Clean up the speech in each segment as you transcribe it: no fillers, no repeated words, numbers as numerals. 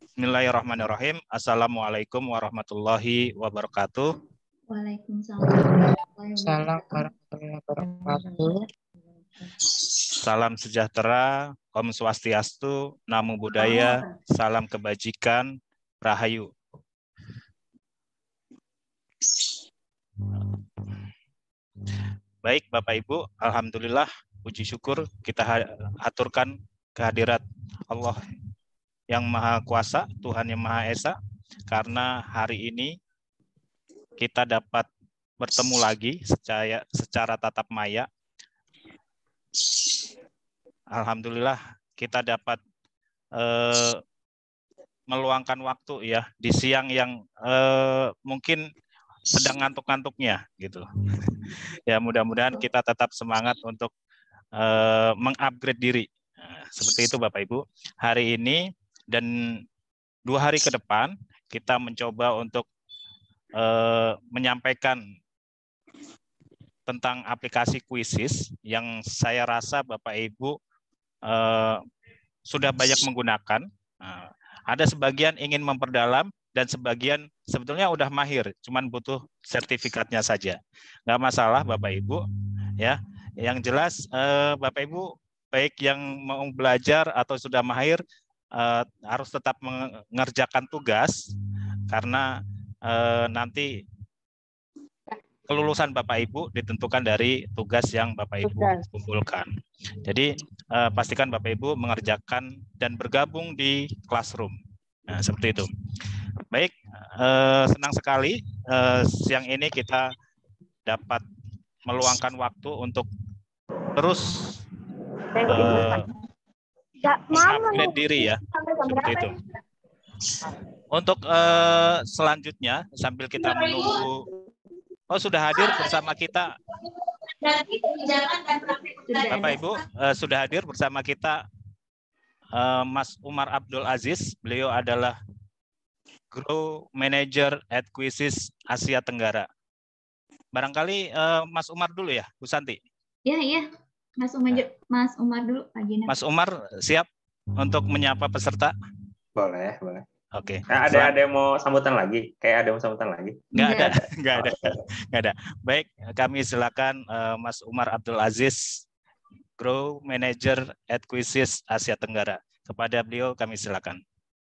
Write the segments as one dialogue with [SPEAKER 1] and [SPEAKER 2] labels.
[SPEAKER 1] Bismillahirrahmanirrahim. Assalamualaikum warahmatullahi wabarakatuh.
[SPEAKER 2] Waalaikumsalam warahmatullahi
[SPEAKER 3] Salam
[SPEAKER 2] wabarakatuh.
[SPEAKER 3] warahmatullahi wabarakatuh.
[SPEAKER 1] Salam sejahtera, Om Swastiastu, Namo Buddhaya, salam kebajikan, Rahayu. Baik Bapak Ibu, alhamdulillah puji syukur kita aturkan kehadirat Allah yang Maha Kuasa, Tuhan yang Maha Esa, karena hari ini kita dapat bertemu lagi secara tatap maya. Alhamdulillah kita dapat meluangkan waktu ya di siang yang mungkin sedang ngantuk-ngantuknya gitu. Ya mudah-mudahan kita tetap semangat untuk mengupgrade diri. Nah, seperti itu Bapak Ibu. Hari ini dan 2 hari ke depan kita mencoba untuk menyampaikan tentang aplikasi Quizizz yang saya rasa Bapak Ibu sudah banyak menggunakan. Nah, ada sebagian ingin memperdalam dan sebagian sebetulnya udah mahir, cuman butuh sertifikatnya saja. Nggak masalah Bapak Ibu, ya. Yang jelas Bapak Ibu baik yang mau belajar atau sudah mahir harus tetap mengerjakan tugas karena nanti kelulusan Bapak Ibu ditentukan dari tugas yang Bapak Ibu kumpulkan. Jadi pastikan Bapak Ibu mengerjakan dan bergabung di classroom. Nah, seperti itu. Baik, senang sekali siang ini kita dapat meluangkan waktu untuk terus mengupgrade diri ya, seperti itu. Untuk selanjutnya sambil kita menunggu. Oh, sudah hadir bersama kita. Bapak Ibu, sudah hadir bersama kita Mas Umar Abdul Aziz. Beliau adalah Grow Manager at Quizizz Asia Tenggara. Barangkali Mas Umar dulu ya, Bu Santi.
[SPEAKER 2] Iya. Mas Umar dulu, Pak Gina.
[SPEAKER 1] Mas Umar siap untuk menyapa peserta?
[SPEAKER 4] Boleh.
[SPEAKER 1] Oke.
[SPEAKER 4] Ada yang mau sambutan lagi? Kayak ada yang mau sambutan lagi?
[SPEAKER 1] Nggak ada. Baik, kami silakan Mas Umar Abdul Aziz, Grow Manager at Quizizz Asia Tenggara. Kepada beliau kami silakan.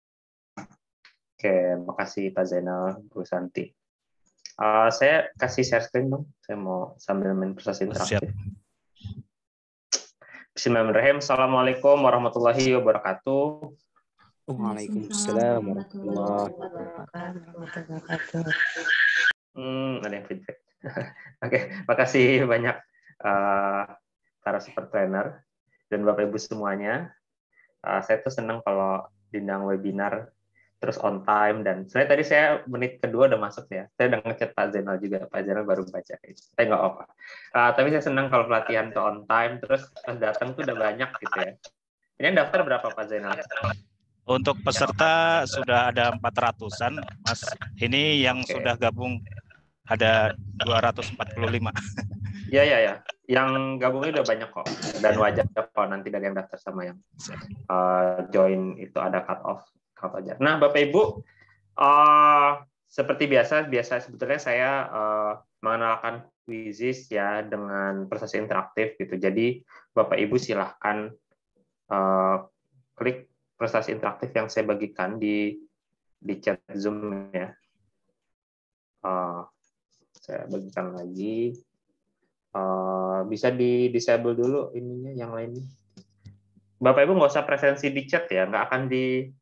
[SPEAKER 4] Oke, makasih Pak Zainal, Bu Santi. Saya kasih share screen dong. Saya mau sambil main proses interaktif.
[SPEAKER 1] Siap.
[SPEAKER 4] Bismillahirrahmanirrahim. Assalamualaikum warahmatullahi wabarakatuh.
[SPEAKER 3] Waalaikumsalam warahmatullahi wabarakatuh.
[SPEAKER 4] Ada yang feedback. Oke, makasih banyak para super trainer dan Bapak Ibu semuanya. Saya tuh senang kalau diundang webinar terus on time, dan sebenarnya tadi saya menit kedua udah masuk ya. Saya udah ngechat Pak Zainal juga, Pak Zainal baru baca. Saya nggak apa. Tapi saya senang kalau pelatihan tuh on time, terus pas datang tuh udah banyak gitu ya. Ini yang daftar berapa Pak Zainal?
[SPEAKER 1] Untuk peserta sudah ada 400-an, Mas. Ini yang sudah gabung ada 245.
[SPEAKER 4] Ya. Yang gabungnya udah banyak kok. Dan wajar kok nanti dari yang daftar sama yang join itu ada cut off aja. Nah, Bapak Ibu, seperti biasa sebetulnya saya mengenalkan Quizizz ya dengan proses interaktif gitu. Jadi Bapak Ibu silahkan klik prestasi interaktif yang saya bagikan di chat Zoom ya. Saya bagikan lagi. Bisa di disable dulu ininya, yang lainnya. Bapak Ibu nggak usah presensi di chat ya, nggak akan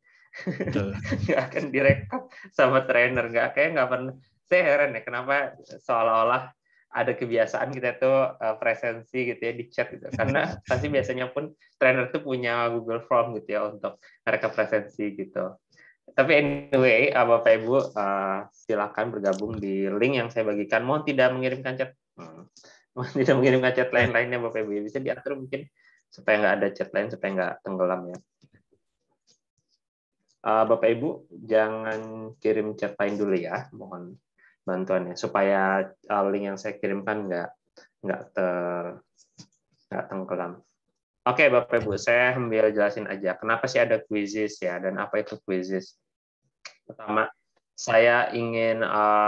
[SPEAKER 4] direkap sama trainer, nggak pernah. Saya heran ya kenapa seolah-olah ada kebiasaan kita tuh presensi gitu ya di chat gitu, karena pasti biasanya pun trainer tuh punya Google Form gitu ya untuk mereka presensi gitu. Tapi anyway, Bapak Ibu silakan bergabung di link yang saya bagikan. Mohon tidak mengirimkan chat, lain-lainnya Bapak Ibu, bisa diatur mungkin supaya nggak ada chat lain, supaya nggak tenggelam ya. Bapak Ibu jangan kirim chat lain dulu ya, mohon bantuannya supaya link yang saya kirimkan nggak tenggelam. Oke Bapak Ibu, saya ambil jelasin aja kenapa sih ada Quizizz ya, dan apa itu Quizizz. Pertama, saya ingin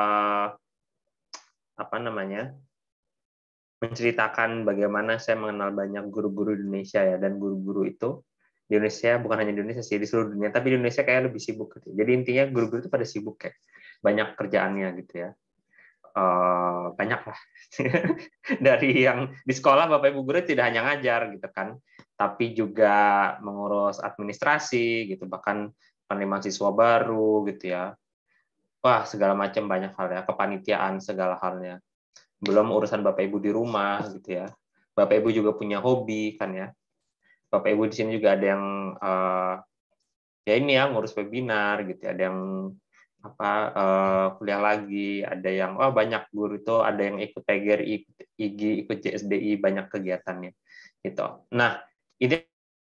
[SPEAKER 4] menceritakan bagaimana saya mengenal banyak guru-guru di Indonesia ya, dan guru-guru itu di Indonesia, bukan hanya di Indonesia sih, di seluruh dunia, tapi di Indonesia kayak lebih sibuk gitu. Jadi intinya guru-guru itu pada sibuk kayak banyak kerjaannya gitu ya. Banyak lah. Dari yang di sekolah Bapak Ibu guru tidak hanya ngajar gitu kan, tapi juga mengurus administrasi gitu, bahkan penerimaan siswa baru gitu ya. Wah, segala macam banyak hal ya, kepanitiaan segala halnya. Belum urusan Bapak Ibu di rumah gitu ya. Bapak Ibu juga punya hobi kan ya. Bapak Ibu di sini juga ada yang ya ini ya, ngurus webinar gitu ya. Ada yang kuliah lagi, ada yang banyak guru itu ada yang ikut PGRI, ikut IGI, ikut JSDI, banyak kegiatannya gitu. Nah, ini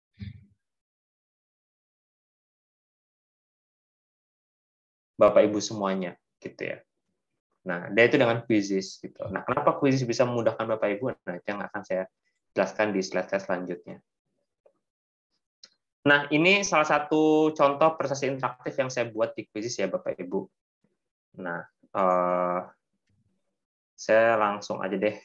[SPEAKER 4] Bapak Ibu semuanya gitu ya. Nah, dia itu dengan quizzes gitu. Nah, kenapa quizzes bisa memudahkan Bapak Ibu? Nah, itu yang akan saya jelaskan di slide selanjutnya. Nah, ini salah satu contoh prestasi interaktif yang saya buat di quizzes ya Bapak Ibu. Nah, saya langsung aja deh.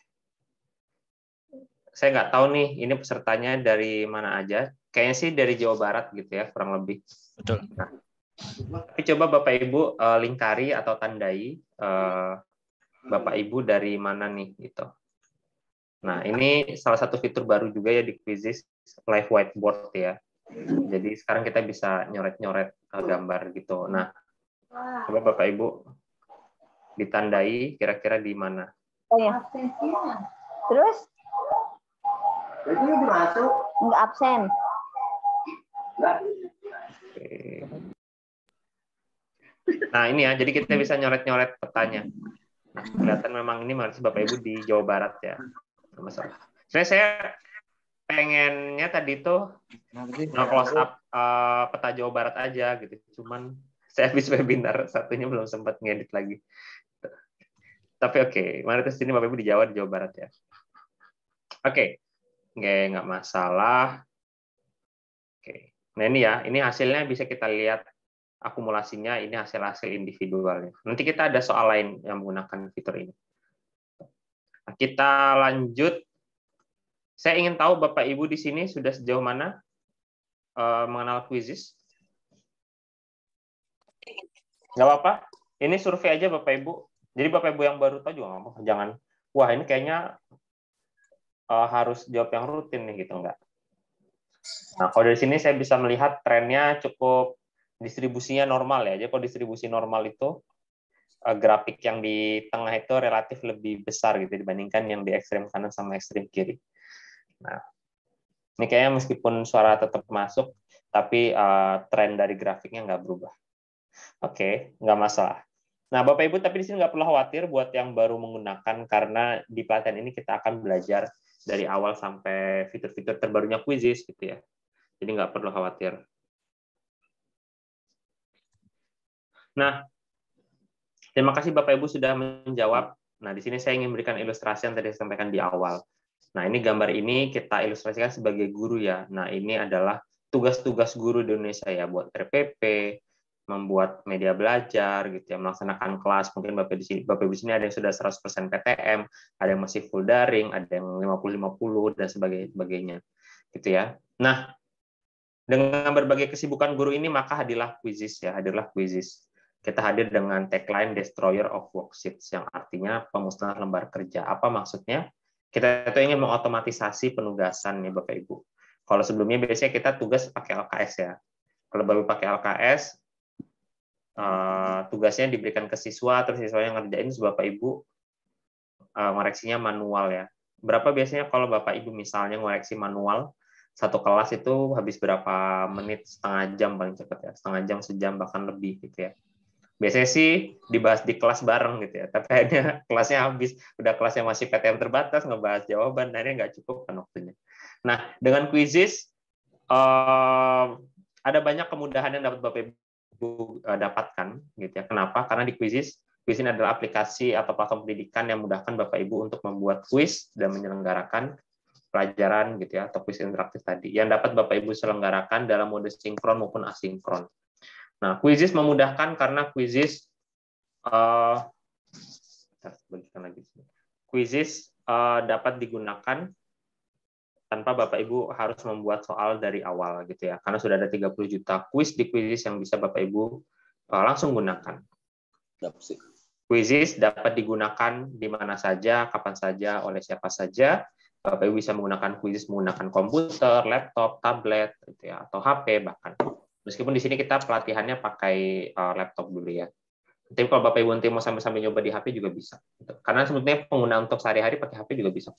[SPEAKER 4] Saya nggak tahu nih, ini pesertanya dari mana aja. Kayaknya sih dari Jawa Barat gitu ya, kurang lebih.
[SPEAKER 1] Betul.
[SPEAKER 4] Nah, tapi coba Bapak Ibu lingkari atau tandai Bapak Ibu dari mana nih gitu. Nah, ini salah satu fitur baru juga ya di quizzes, live whiteboard ya. Jadi sekarang kita bisa nyoret-nyoret gambar gitu. Nah, coba Bapak Ibu ditandai kira-kira di mana.
[SPEAKER 5] Oh ya. Terus? Nggak absen.
[SPEAKER 4] Oke. Nah, ini ya, jadi kita bisa nyoret-nyoret petanya. Nah, kelihatan memang ini masih Bapak Ibu di Jawa Barat ya. Nggak masalah. Saya pengennya tadi tuh nge-close up peta Jawa Barat aja gitu. Cuman saya habis webinar, satunya belum sempat ngedit lagi. Tapi oke, mari terus sini Bapak Ibu di Jawa Barat ya. Oke, nggak masalah. Oke, nah ini ya, ini hasilnya bisa kita lihat akumulasinya, ini hasil-hasil individualnya. Nanti kita ada soal lain yang menggunakan fitur ini. Nah, kita lanjut. Saya ingin tahu Bapak Ibu di sini sudah sejauh mana mengenal quizzes. Nggak apa-apa. Ini survei aja Bapak Ibu. Jadi Bapak Ibu yang baru tahu juga nggak apa-apa. Jangan, wah ini kayaknya harus jawab yang rutin nih gitu, enggak. Nah, kalau dari sini saya bisa melihat trennya cukup distribusinya normal ya. Jadi kalau distribusi normal itu grafik yang di tengah itu relatif lebih besar gitu dibandingkan yang di ekstrem kanan sama ekstrem kiri. Nah, ini kayaknya meskipun suara tetap masuk, tapi tren dari grafiknya nggak berubah. Oke, nggak masalah. Nah, Bapak Ibu, tapi di sini nggak perlu khawatir buat yang baru menggunakan, karena di pelatihan ini kita akan belajar dari awal sampai fitur-fitur terbarunya quizzes gitu ya. Jadi nggak perlu khawatir. Nah, terima kasih Bapak Ibu sudah menjawab. Nah, di sini saya ingin memberikan ilustrasi yang tadi saya sampaikan di awal. Nah, ini gambar ini kita ilustrasikan sebagai guru ya. Nah, ini adalah tugas-tugas guru di Indonesia ya, buat RPP, membuat media belajar gitu ya, melaksanakan kelas. Mungkin Bapak Ibu di sini ada yang sudah 100% PTM, ada yang masih full daring, ada yang 50-50 dan sebagainya. Gitu ya. Nah, dengan berbagai kesibukan guru ini maka hadirlah quizzes ya, hadirlah quizzes. Kita hadir dengan tagline Destroyer of Worksheets yang artinya pemusnahan lembar kerja. Apa maksudnya? Kita itu ingin mengotomatisasi penugasan nih Bapak Ibu. Kalau sebelumnya biasanya kita tugas pakai LKS ya. Kalau baru pakai LKS, tugasnya diberikan ke siswa, terus siswanya ngerjain, Bapak Ibu ngoreksinya manual ya. Berapa biasanya kalau Bapak Ibu misalnya ngoreksi manual, satu kelas itu habis berapa menit, setengah jam paling cepat ya, setengah jam, sejam, bahkan lebih gitu ya. Biasanya sih dibahas di kelas bareng gitu ya, tapi akhirnya kelasnya habis, udah kelasnya masih PTM terbatas, ngebahas jawaban, akhirnya nggak cukup kan waktunya. Nah, dengan quizzes, ada banyak kemudahan yang dapat Bapak Ibu dapatkan gitu ya. Kenapa? Karena di quizzes ini adalah aplikasi atau platform pendidikan yang memudahkan Bapak Ibu untuk membuat quiz dan menyelenggarakan pelajaran gitu ya, atau quiz interaktif tadi yang dapat Bapak Ibu selenggarakan dalam mode sinkron maupun asinkron. Nah, Quizizz memudahkan karena Quizizz dapat digunakan tanpa Bapak Ibu harus membuat soal dari awal gitu ya. Karena sudah ada 30 juta quiz di Quizizz yang bisa Bapak Ibu langsung gunakan. Quizizz dapat digunakan di mana saja, kapan saja, oleh siapa saja. Bapak Ibu bisa menggunakan Quizizz menggunakan komputer, laptop, tablet, gitu ya, atau HP bahkan. Meskipun di sini kita pelatihannya pakai laptop dulu ya. Tapi kalau Bapak Ibu nanti mau sambil-sambil nyoba di HP juga bisa. Karena sebetulnya pengguna untuk sehari-hari pakai HP juga bisa.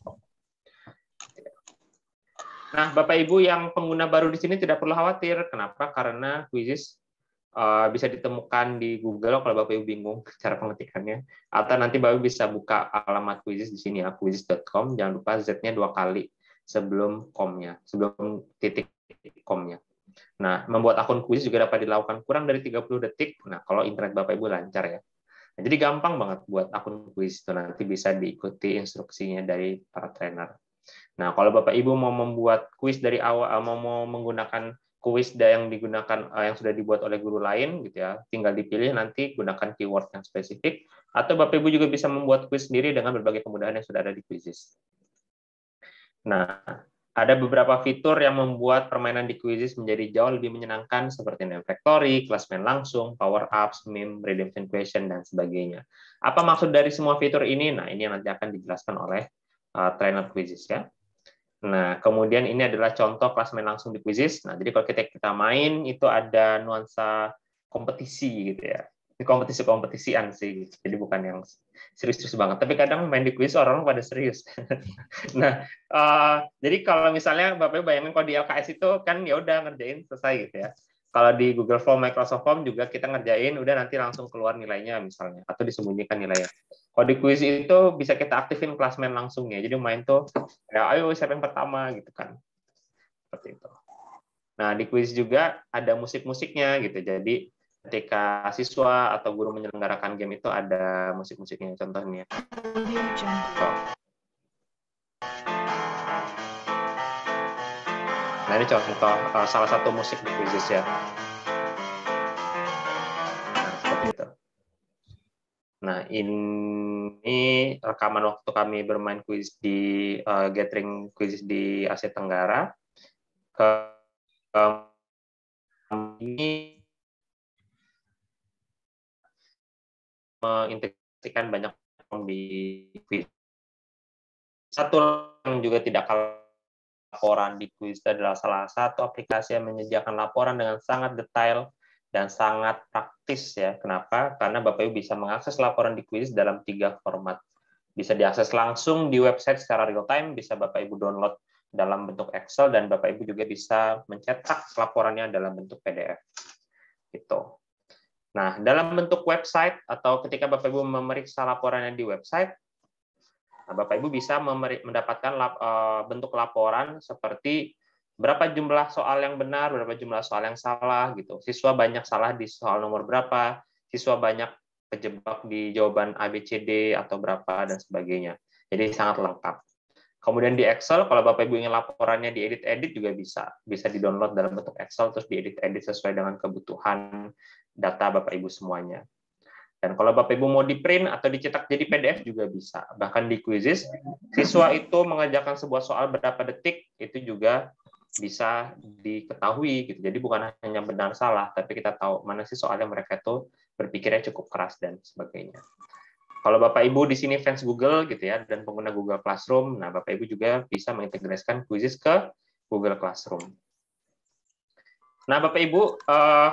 [SPEAKER 4] Nah, Bapak Ibu yang pengguna baru di sini tidak perlu khawatir. Kenapa? Karena Quizizz bisa ditemukan di Google kalau Bapak Ibu bingung cara pengetikannya. Atau nanti Bapak Ibu bisa buka alamat Quizizz di sini ya, quizizz.com. Jangan lupa Z-nya 2 kali sebelum com-nya, sebelum titik com-nya. Nah, membuat akun Quizizz juga dapat dilakukan kurang dari 30 detik. Nah, kalau internet Bapak Ibu lancar ya. Nah, jadi gampang banget buat akun Quizizz itu, nanti bisa diikuti instruksinya dari para trainer. Nah, kalau Bapak Ibu mau membuat quiz dari awal, mau menggunakan quiz yang digunakan yang sudah dibuat oleh guru lain gitu ya, tinggal dipilih nanti gunakan keyword yang spesifik, atau Bapak Ibu juga bisa membuat quiz sendiri dengan berbagai kemudahan yang sudah ada di Quizizz. Nah, ada beberapa fitur yang membuat permainan di Quizizz menjadi jauh lebih menyenangkan seperti name factory, kelas main langsung, power ups, meme, redemption question, dan sebagainya. Apa maksud dari semua fitur ini? Nah, ini yang nanti akan dijelaskan oleh trainer Quizizz ya. Nah, kemudian ini adalah contoh kelas main langsung di Quizizz. Nah, jadi kalau kita main itu ada nuansa kompetisi gitu ya. Ini kompetisi-kompetisian sih, jadi bukan yang serius-serius banget. Tapi kadang main di quiz orang pada serius. Nah, jadi kalau misalnya Bapak bayangin kalau di LKS itu kan ya udah ngerjain selesai gitu ya. Kalau di Google Form, Microsoft Form juga kita ngerjain, udah nanti langsung keluar nilainya misalnya, atau disembunyikan nilainya. Kalau di quiz itu bisa kita aktifin kelas main langsung ya. Jadi main tuh, ya ayo siapa yang pertama gitu kan. Seperti itu. Nah, di quiz juga ada musik-musiknya gitu. Jadi ketika siswa atau guru menyelenggarakan game itu ada musik-musiknya contohnya. Nah, ini contoh salah satu musik di Quizizz ya. Nah, seperti itu. Nah, ini rekaman waktu kami bermain quiz di gathering Quizizz di Asia Tenggara. Ini mengintegrasikan banyak di quiz. Satu yang juga tidak kalah laporan di Quizizz adalah salah satu aplikasi yang menyediakan laporan dengan sangat detail dan sangat praktis ya. Kenapa? Karena Bapak Ibu bisa mengakses laporan di Quizizz dalam 3 format. Bisa diakses langsung di website secara real time, bisa Bapak Ibu download dalam bentuk Excel, dan Bapak Ibu juga bisa mencetak laporannya dalam bentuk PDF. Gitu. Nah, dalam bentuk website atau ketika Bapak Ibu memeriksa laporannya di website, nah, Bapak Ibu bisa mendapatkan bentuk laporan seperti berapa jumlah soal yang benar, berapa jumlah soal yang salah, gitu. Siswa banyak salah di soal nomor berapa, siswa banyak kejebak di jawaban A, B, C, D, atau berapa, dan sebagainya. Jadi sangat lengkap. Kemudian di Excel, kalau Bapak Ibu ingin laporannya diedit-edit juga bisa. Bisa di-download dalam bentuk Excel, terus diedit-edit sesuai dengan kebutuhan data Bapak Ibu semuanya. Dan kalau Bapak Ibu mau di-print atau dicetak jadi PDF juga bisa. Bahkan di Quizizz, siswa itu mengerjakan sebuah soal berapa detik, itu juga bisa diketahui. Gitu. Jadi bukan hanya benar salah, tapi kita tahu mana sih soalnya mereka itu berpikirnya cukup keras dan sebagainya. Kalau Bapak Ibu di sini fans Google gitu ya, dan pengguna Google Classroom, nah Bapak Ibu juga bisa mengintegrasikan Quizizz ke Google Classroom. Nah Bapak Ibu,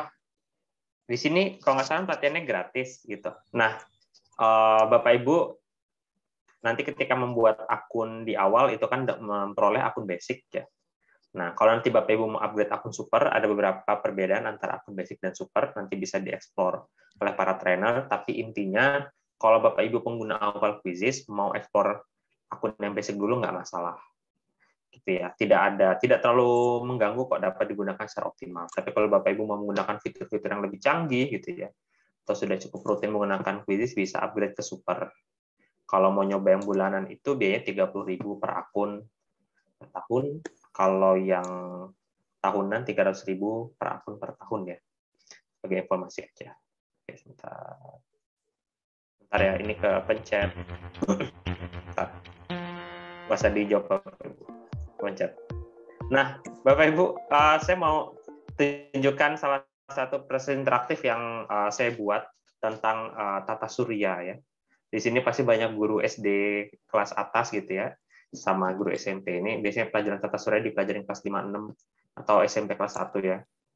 [SPEAKER 4] di sini kalau nggak salah pelatihannya gratis gitu. Nah, Bapak Ibu nanti ketika membuat akun di awal itu kan memperoleh akun basic ya. Nah, kalau nanti Bapak Ibu mau upgrade akun super, ada beberapa perbedaan antara akun basic dan super, nanti bisa dieksplor oleh para trainer. Tapi intinya kalau Bapak Ibu pengguna awal Quizizz mau eksplor akun yang basic dulu nggak masalah. Gitu ya, tidak terlalu mengganggu kok, dapat digunakan secara optimal. Tapi kalau Bapak Ibu mau menggunakan fitur-fitur yang lebih canggih gitu ya, atau sudah cukup rutin menggunakan Quizizz, bisa upgrade ke super. Kalau mau nyoba yang bulanan itu biayanya 30.000 per akun per tahun. Kalau yang tahunan 300.000 per akun per tahun ya. sebagai informasi aja. Oke, sebentar. Bentar ya, ini ke pencet. Bentar. Nggak usah dijawab Bapak Ibu. Pencet. Nah, Bapak Ibu, saya mau tunjukkan salah satu presentasi interaktif yang saya buat tentang tata surya ya. Di sini pasti banyak guru SD kelas atas gitu ya, sama guru SMP. Ini biasanya pelajaran tata surya dipelajarin kelas 5, 6 atau SMP kelas 1 ya.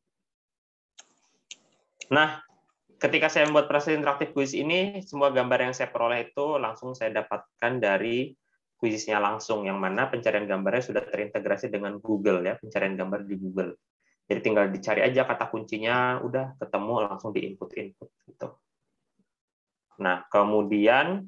[SPEAKER 4] Nah, ketika saya membuat presentasi interaktif kuis ini, semua gambar yang saya peroleh itu langsung saya dapatkan dari kuisnya langsung, yang mana pencarian gambarnya sudah terintegrasi dengan Google ya, pencarian gambar di Google. Jadi tinggal dicari aja kata kuncinya, udah ketemu, langsung di-input gitu. Nah, kemudian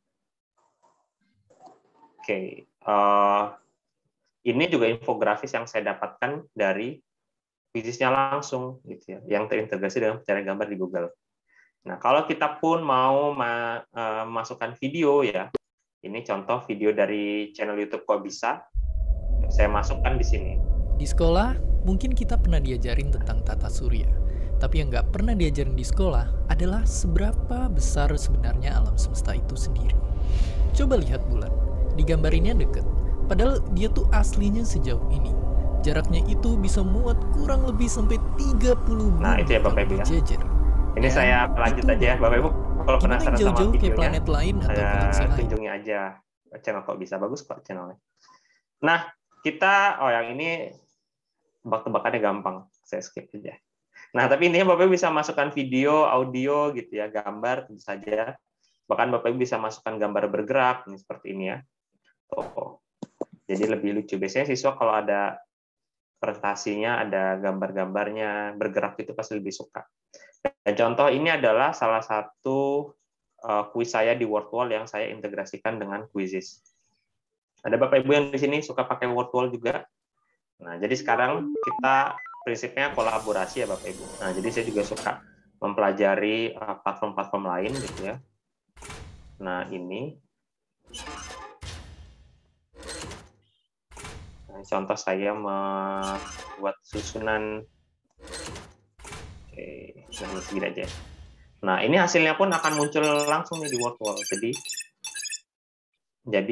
[SPEAKER 4] ini juga infografis yang saya dapatkan dari kuisnya langsung gitu ya, yang terintegrasi dengan pencarian gambar di Google. Nah, kalau kita pun mau masukkan video ya, ini contoh video dari channel YouTube Kok Bisa, saya masukkan di sini.
[SPEAKER 6] Di sekolah, mungkin kita pernah diajarin tentang tata surya. Tapi yang nggak pernah diajarin di sekolah adalah seberapa besar sebenarnya alam semesta itu sendiri. Coba lihat bulan, di gambar ini deket, padahal dia tuh aslinya sejauh ini. Jaraknya itu bisa muat kurang lebih sampai 30 bumi.
[SPEAKER 4] Nah, itu ya Bapak Ibu ya.
[SPEAKER 6] Jajar.
[SPEAKER 4] Ini saya lanjut aja ya Bapak Ibu. Kalau penasaran sama
[SPEAKER 6] jauh-jauh
[SPEAKER 4] videonya,
[SPEAKER 6] ke planet lain atau galaksi lain.
[SPEAKER 4] kunjungi aja channel Kok Bisa, bagus kok channelnya. Nah, kita yang ini tebak-tebakannya gampang, saya skip aja. Nah, tapi intinya Bapak Ibu bisa masukkan video, audio gitu ya, gambar tentu saja. Bahkan Bapak Ibu bisa masukkan gambar bergerak, ini seperti ini ya. Jadi lebih lucu. Biasanya siswa kalau ada presentasinya, ada gambar-gambarnya bergerak itu pasti lebih suka. Dan contoh ini adalah salah satu kuis saya di Wordwall yang saya integrasikan dengan Quizizz. Ada Bapak Ibu yang di sini suka pakai Wordwall juga. Nah, jadi sekarang kita prinsipnya kolaborasi ya Bapak Ibu. Nah, jadi saya juga suka mempelajari platform-platform lain gitu ya. Nah, ini contoh saya membuat susunan. Oke, nah segini aja. Nah, ini hasilnya pun akan muncul langsung nih di Wordwall. Jadi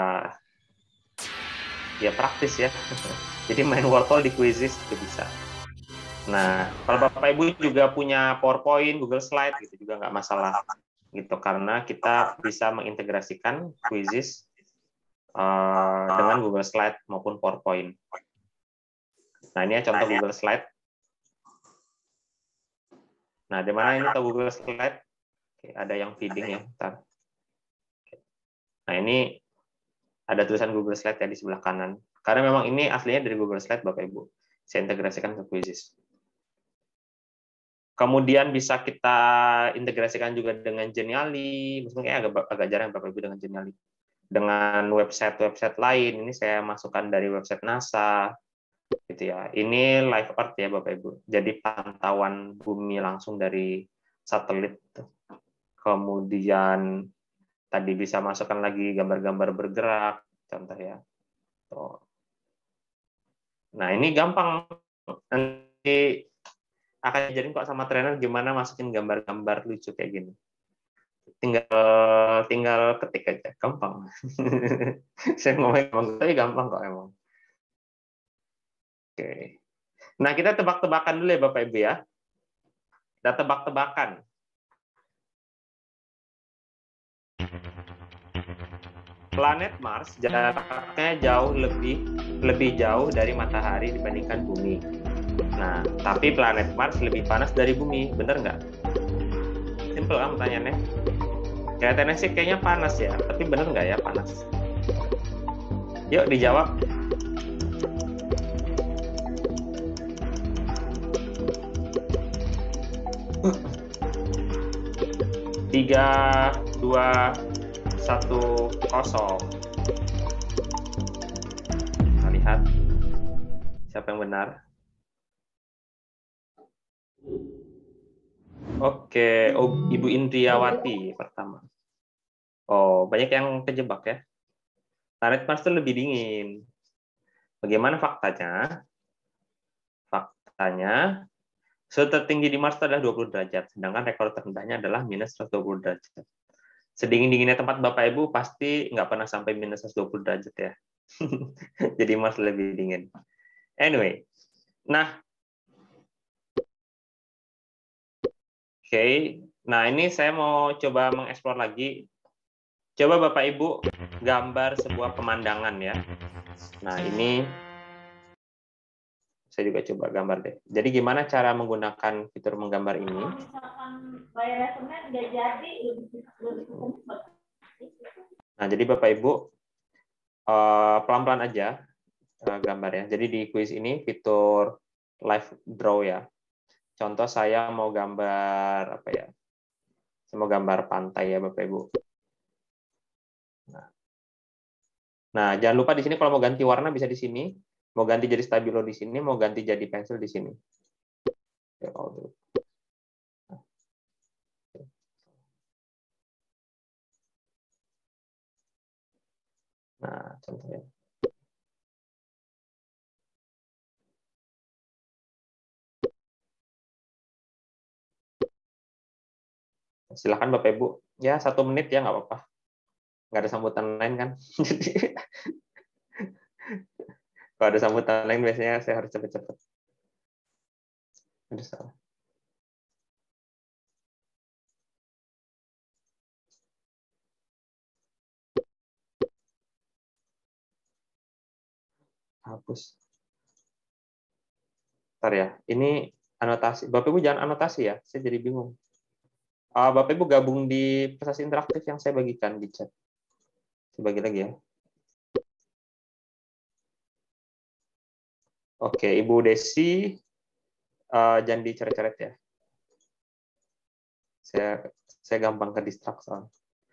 [SPEAKER 4] ya praktis ya. Jadi main Wordwall di Quizizz juga bisa. Nah, kalau Bapak Ibu juga punya PowerPoint, Google Slide gitu juga nggak masalah gitu, karena kita bisa mengintegrasikan Quizizz dengan Google Slide maupun PowerPoint. Nah, ini ya contoh Google Slide. Nah, di mana ini tahu Google Slide? Oke, ada yang feeding ya. Bentar. Nah, ini ada tulisan Google Slide ya di sebelah kanan. Karena memang ini aslinya dari Google Slide, Bapak Ibu. Saya integrasikan ke Quizizz. Kemudian bisa kita integrasikan juga dengan Genially. Mungkin agak jarang Bapak Ibu dengan Genially. Dengan website lain, ini saya masukkan dari website NASA, gitu ya. Ini live earth ya Bapak Ibu. Jadi pantauan bumi langsung dari satelit. Kemudian tadi bisa masukkan lagi gambar-gambar bergerak, contoh ya. Nah, ini gampang. Nanti akan diajarin kok sama trainer gimana masukin gambar-gambar lucu kayak gini. Tinggal ketik aja, gampang. Saya ngomong tapi gampang kok emang. Oke. Nah, kita tebak-tebakan dulu ya Bapak Ibu ya. Kita tebak-tebakan. Planet Mars jaraknya jauh lebih jauh dari matahari dibandingkan bumi. Nah, tapi planet Mars lebih panas dari bumi, bener nggak? Simple kan pertanyaannya? Kelihatannya sih kayaknya panas ya, tapi bener nggak ya panas? Yuk dijawab. Tiga, 2, 1, 0. Kita lihat siapa yang benar. Oke, Ibu Indriawati pertama. Oh, banyak yang kejebak ya. Planet Mars itu lebih dingin. Bagaimana faktanya? Faktanya, Suhu tertinggi di Mars adalah 20 derajat, sedangkan rekor terendahnya adalah minus 120 derajat. Sedingin-dinginnya tempat Bapak Ibu pasti nggak pernah sampai minus 120 derajat ya. Jadi Mars lebih dingin. Anyway, nah, oke. Nah, ini saya mau coba mengeksplor lagi. Coba Bapak Ibu gambar sebuah pemandangan ya. Nah, ini saya juga coba gambar deh. Jadi gimana cara menggunakan fitur menggambar ini? Nah, jadi Bapak Ibu pelan-pelan aja gambar ya. Jadi di quiz ini fitur live draw ya. Contoh saya mau gambar apa ya? Saya mau gambar pantai ya Bapak Ibu. Nah, jangan lupa di sini kalau mau ganti warna bisa di sini, mau ganti jadi stabilo di sini, mau ganti jadi pensil di sini. Nah, contohnya. Silakan Bapak Ibu, ya 1 menit ya nggak apa-apa. Nggak ada sambutan lain kan? Jadi kalau ada sambutan lain biasanya saya harus cepet-cepet. Aduh, salah. Hapus. Bentar ya, ini anotasi. Bapak Ibu jangan anotasi ya, saya jadi bingung. Bapak Ibu gabung di prestasi interaktif yang saya bagikan di chat. Saya bagi lagi ya. Oke, Ibu Desi, jangan dicoret-coret ya. Saya gampang ke distract soalnya.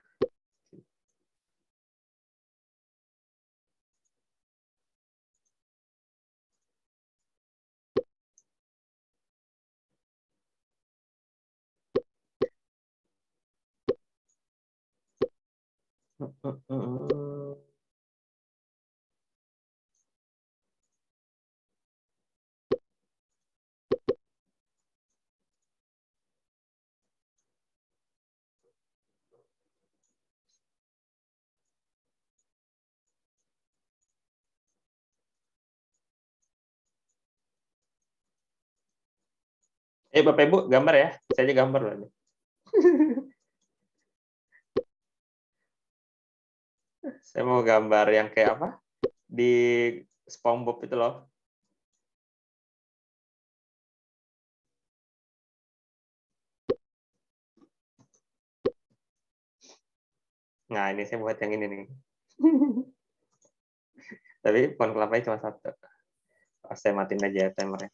[SPEAKER 4] Bapak Ibu gambar ya, saya aja gambar loh. Saya mau gambar yang kayak apa? Di SpongeBob itu loh. Nah, ini saya buat yang ini nih. Tapi pohon kelapanya cuma 1. Saya matiin aja timernya.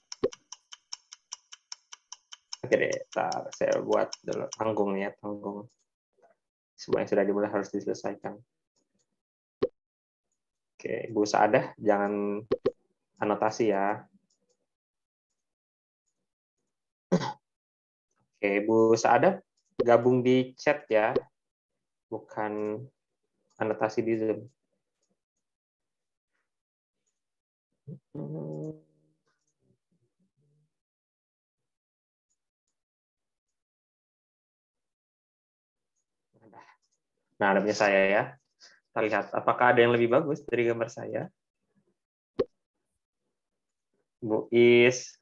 [SPEAKER 4] Oke deh, saya buat dulu tanggungnya, tanggung. Semua yang sudah dimulai harus diselesaikan. Oke, Bu Saadah, jangan anotasi ya. Oke, Bu Saadah, gabung di chat ya, bukan anotasi di Zoom. Nah, ada punya saya ya. Kita lihat apakah ada yang lebih bagus dari gambar saya. Bu Is,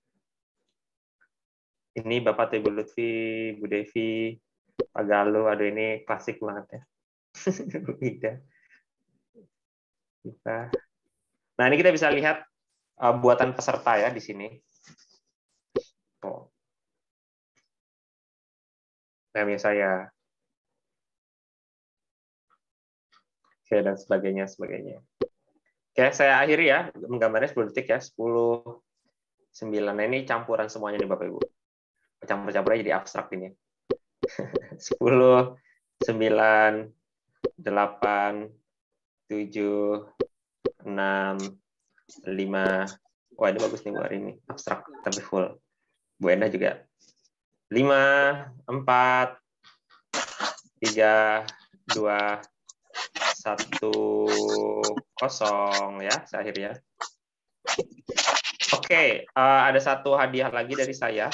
[SPEAKER 4] ini Bapak Ibu Lutfi, Bu Devi, Pak Galuh, aduh ini klasik banget ya. Bu Ida. Nah, ini kita bisa lihat buatan peserta ya di sini. Namanya saya. Oke, dan sebagainya. Oke, saya akhiri ya, menggambarnya 10 detik ya, 10, 9. Nah, ini campuran semuanya nih Bapak Ibu. Campur-campurnya jadi abstrak ini. 10, 9, 8, 7, 6, 5. Wah, ini bagus nih Bu hari ini. Abstrak tapi full. Bu Enda juga. 5, 4, 3, 2, 1, 0 ya, saya akhir ya. Oke, ada satu hadiah lagi dari saya.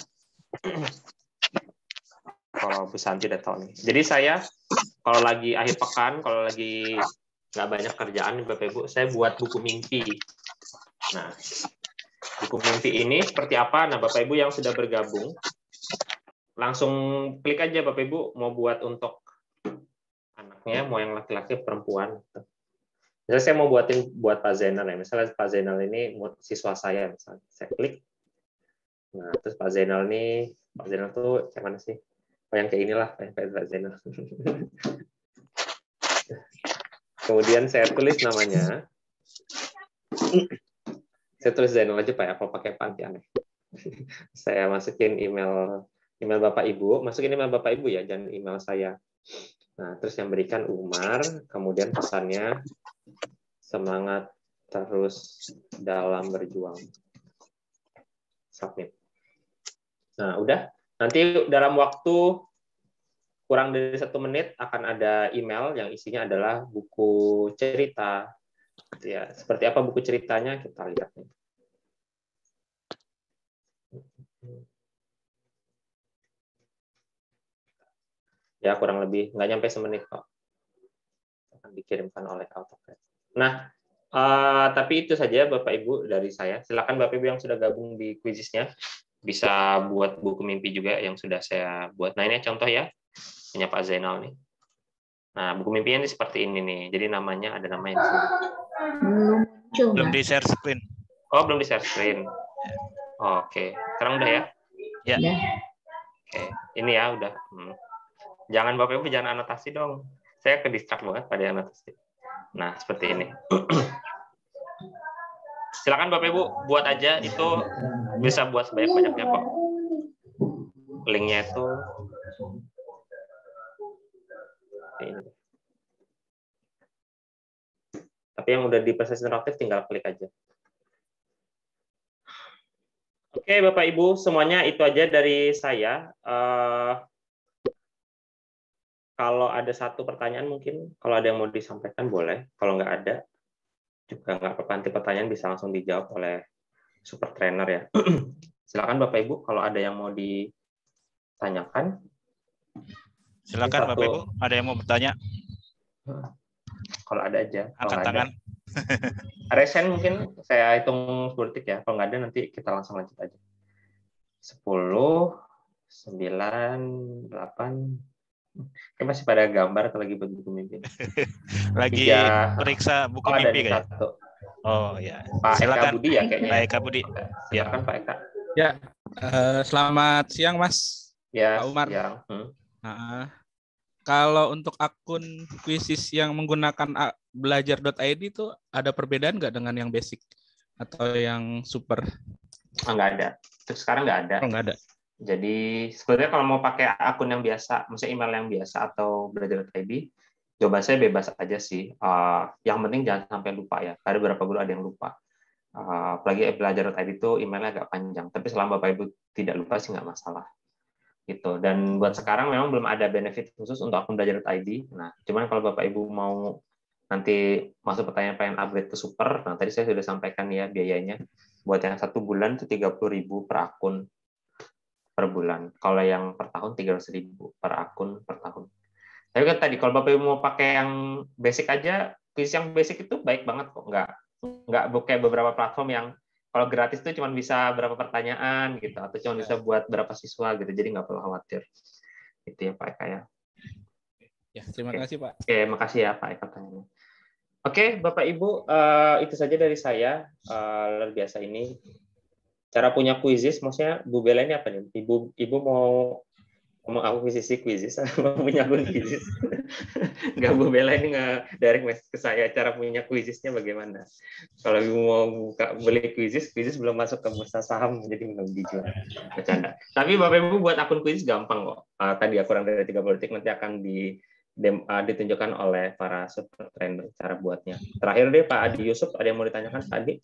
[SPEAKER 4] Kalau Bu Santi udah tahu nih. Jadi saya kalau lagi akhir pekan, kalau lagi nggak banyak kerjaan, Bapak Ibu, saya buat buku mimpi. Nah, buku mimpi ini seperti apa? Nah, Bapak Ibu yang sudah bergabung, langsung klik aja Bapak Ibu mau buat untuk anaknya, mau yang laki-laki, perempuan. Misalnya saya mau buat Pak Zainal ya. Misalnya Pak Zainal ini siswa saya, misalnya saya klik. Nah, terus Pak Zainal tuh yang mana sih? Oh, yang kayak inilah, yang kayak Pak Zainal. Kemudian saya tulis namanya. Saya tulis Zainal aja Pak ya, kalau pakai panti aneh. Saya masukin email Bapak Ibu, masukin email Bapak Ibu ya, jangan email saya. Nah, terus yang berikan Umar, kemudian pesannya semangat terus dalam berjuang. Submit. Nah, udah. Nanti dalam waktu kurang dari 1 menit akan ada email yang isinya adalah buku cerita. Ya, seperti apa buku ceritanya kita lihat nih. Ya, kurang lebih nggak nyampe 1 menit kok. Akan dikirimkan oleh AutoCAD. Nah, tapi itu saja Bapak Ibu dari saya. Silakan Bapak Ibu yang sudah gabung di kuisisnya bisa buat buku mimpi juga yang sudah saya buat. Nah, ini contoh ya, punya Pak Zainal nih. Nah, buku mimpinya ini seperti ini nih. Jadi namanya ada namanya di sini.
[SPEAKER 1] Belum di share screen.
[SPEAKER 4] Oh, belum di share screen. Oke, sekarang udah ya?
[SPEAKER 1] Ya.
[SPEAKER 4] Oke, ini ya udah. Jangan Bapak Ibu jangan anotasi dong. Saya ke distract banget pada anotasi. Nah, seperti ini. Silakan Bapak Ibu buat aja, itu bisa buat sebanyak-banyaknya kok. Linknya itu ini. Tapi yang udah di proses interaktif tinggal klik aja. Oke Bapak Ibu, semuanya itu aja dari saya. Kalau ada satu pertanyaan mungkin, kalau ada yang mau disampaikan boleh. Kalau nggak ada, juga nggak apa-apa, nanti pertanyaan bisa langsung dijawab oleh super trainer ya. Silakan Bapak Ibu kalau ada yang mau ditanyakan.
[SPEAKER 1] Silakan Bapak Ibu, ada yang mau bertanya?
[SPEAKER 4] Kalau ada aja.
[SPEAKER 1] Angkat tangan.
[SPEAKER 4] Resen mungkin saya hitung 10 detik ya. Kalau nggak ada nanti kita langsung lanjut aja. 10, 9, 8. Kayak masih pada gambar atau lagi buat buku mimpi.
[SPEAKER 1] Lagi periksa buku mimpi kayak. Oh ya.
[SPEAKER 4] Pak
[SPEAKER 1] Silakan.
[SPEAKER 4] Eka Budi ya kayaknya.
[SPEAKER 1] Pak Eka Budi.
[SPEAKER 4] Silakan Pak Eka.
[SPEAKER 7] Ya. Selamat siang Mas.
[SPEAKER 4] Ya.
[SPEAKER 7] Pak Umar.
[SPEAKER 4] Siang.
[SPEAKER 7] Kalau untuk akun kuisis yang menggunakan belajar.id itu ada perbedaan nggak dengan yang basic atau yang super?
[SPEAKER 4] Nggak ada. Terus sekarang nggak ada.
[SPEAKER 7] Oh, nggak ada.
[SPEAKER 4] Jadi sebenarnya kalau mau pakai akun yang biasa, misalnya email yang biasa atau belajar.id, jawaban saya bebas aja sih. Yang penting jangan sampai lupa ya. Ada beberapa guru ada yang lupa. Apalagi belajar.id itu emailnya agak panjang. Tapi selama Bapak Ibu tidak lupa sih nggak masalah. Gitu. Dan buat sekarang memang belum ada benefit khusus untuk akun belajar.id. Nah, cuman kalau Bapak Ibu mau nanti masuk pertanyaan pengen upgrade ke super, nah tadi saya sudah sampaikan ya biayanya. Buat yang 1 bulan itu 30.000 per akun per bulan. Kalau yang per tahun 300.000 per akun per tahun. Tapi kan tadi kalau Bapak Ibu mau pakai yang basic aja, kuis yang basic itu baik banget kok. Nggak kayak beberapa platform yang kalau gratis itu cuma bisa berapa pertanyaan gitu, atau cuma bisa buat berapa siswa gitu. Jadi nggak perlu khawatir. Itu ya Pak Eka ya.
[SPEAKER 7] Ya, terima kasih Pak.
[SPEAKER 4] Oke, makasih ya Pak Eka tanyanya. Oke, Bapak Ibu, itu saja dari saya. Luar biasa ini. Cara punya kuisis, maksudnya Bu Bella ini apa nih? Ibu mau akuisisi kuisis, mau punya akun kuisis? Nggak, Bu Bella ini nggak direct message ke saya. Cara punya kuisisnya bagaimana? Kalau Ibu mau beli kuisis belum masuk ke bursa saham, jadi belum dijual. Bercanda. Tapi Bapak Ibu buat akun kuisis gampang kok. Tadi kurang dari 30 detik nanti akan ditunjukkan oleh para super trainer cara buatnya. Terakhir deh Pak Adi Yusuf, ada yang mau ditanyakan Pak Adi?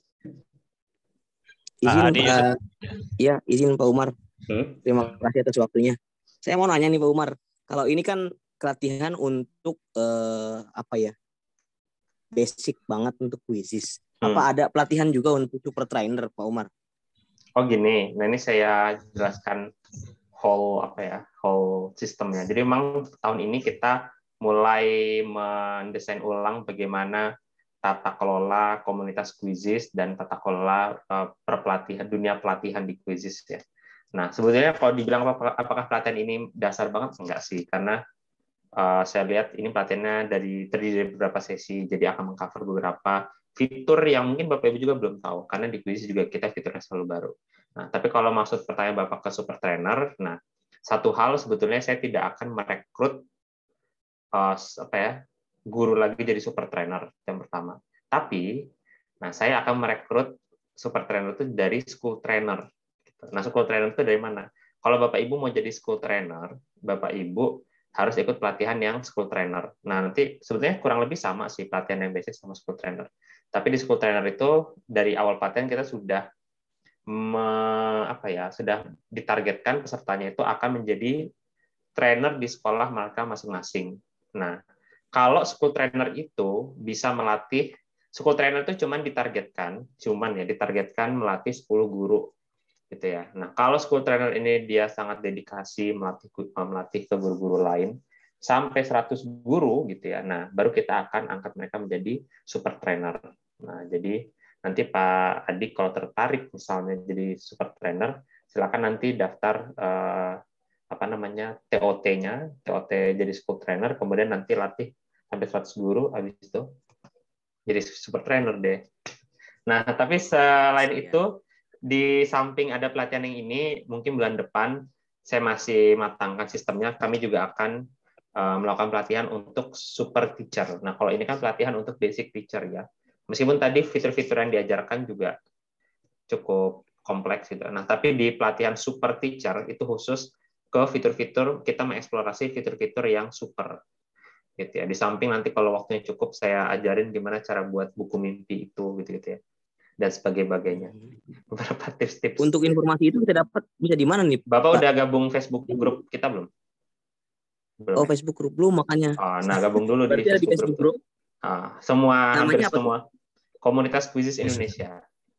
[SPEAKER 3] Izin Pak Umar. Terima kasih atas waktunya. Saya mau nanya nih Pak Umar, kalau ini kan pelatihan untuk basic banget untuk kuisis. Apa ada pelatihan juga untuk super trainer Pak Umar?
[SPEAKER 4] Oh gini, nah ini saya jelaskan whole sistemnya. Jadi memang tahun ini kita mulai mendesain ulang bagaimana tata kelola komunitas Quizizz dan tata kelola dunia pelatihan di Quizizz ya. Nah sebetulnya kalau dibilang apakah pelatihan ini dasar banget, enggak sih, karena saya lihat ini pelatihannya terdiri dari beberapa sesi, jadi akan mengcover beberapa fitur yang mungkin Bapak Ibu juga belum tahu, karena di Quizizz juga kita fiturnya selalu baru. Nah, tapi kalau maksud pertanyaan Bapak ke super trainer, nah satu hal sebetulnya saya tidak akan merekrut guru lagi jadi super trainer yang pertama. Tapi, nah saya akan merekrut super trainer itu dari school trainer. Nah, school trainer itu dari mana? Kalau Bapak Ibu mau jadi school trainer, Bapak Ibu harus ikut pelatihan yang school trainer. Nah, nanti sebetulnya kurang lebih sama sih pelatihan yang basic sama school trainer. Tapi di school trainer itu dari awal pelatihan kita sudah sudah ditargetkan pesertanya itu akan menjadi trainer di sekolah mereka masing-masing. Nah, kalau school trainer itu bisa melatih, school trainer itu ditargetkan melatih 10 guru gitu ya. Nah, kalau school trainer ini dia sangat dedikasi melatih ke guru-guru lain sampai 100 guru gitu ya. Nah, baru kita akan angkat mereka menjadi super trainer. Nah, jadi nanti Pak Adik kalau tertarik misalnya jadi super trainer, silakan nanti daftar TOT-nya, TOT jadi school trainer, kemudian nanti latih sampai 100 guru, habis itu jadi super trainer deh. Nah, tapi selain itu, di samping ada pelatihan yang ini, mungkin bulan depan saya masih matangkan sistemnya, kami juga akan melakukan pelatihan untuk super teacher. Nah, kalau ini kan pelatihan untuk basic teacher ya. Meskipun tadi fitur-fitur yang diajarkan juga cukup kompleks gitu. Nah, tapi di pelatihan super teacher itu khusus ke fitur-fitur, kita mengeksplorasi fitur-fitur yang super. Gitu ya. Di samping nanti kalau waktunya cukup saya ajarin gimana cara buat buku mimpi itu gitu ya. Dan sebagainya. Beberapa tips-tips.
[SPEAKER 3] Untuk informasi itu kita dapat bisa di mana nih?
[SPEAKER 4] Bapak udah gabung Facebook grup kita belum?
[SPEAKER 3] Belum. Facebook grup belum makanya.
[SPEAKER 4] Nah, gabung dulu di Facebook grup. Hampir semua komunitas Quizizz Indonesia.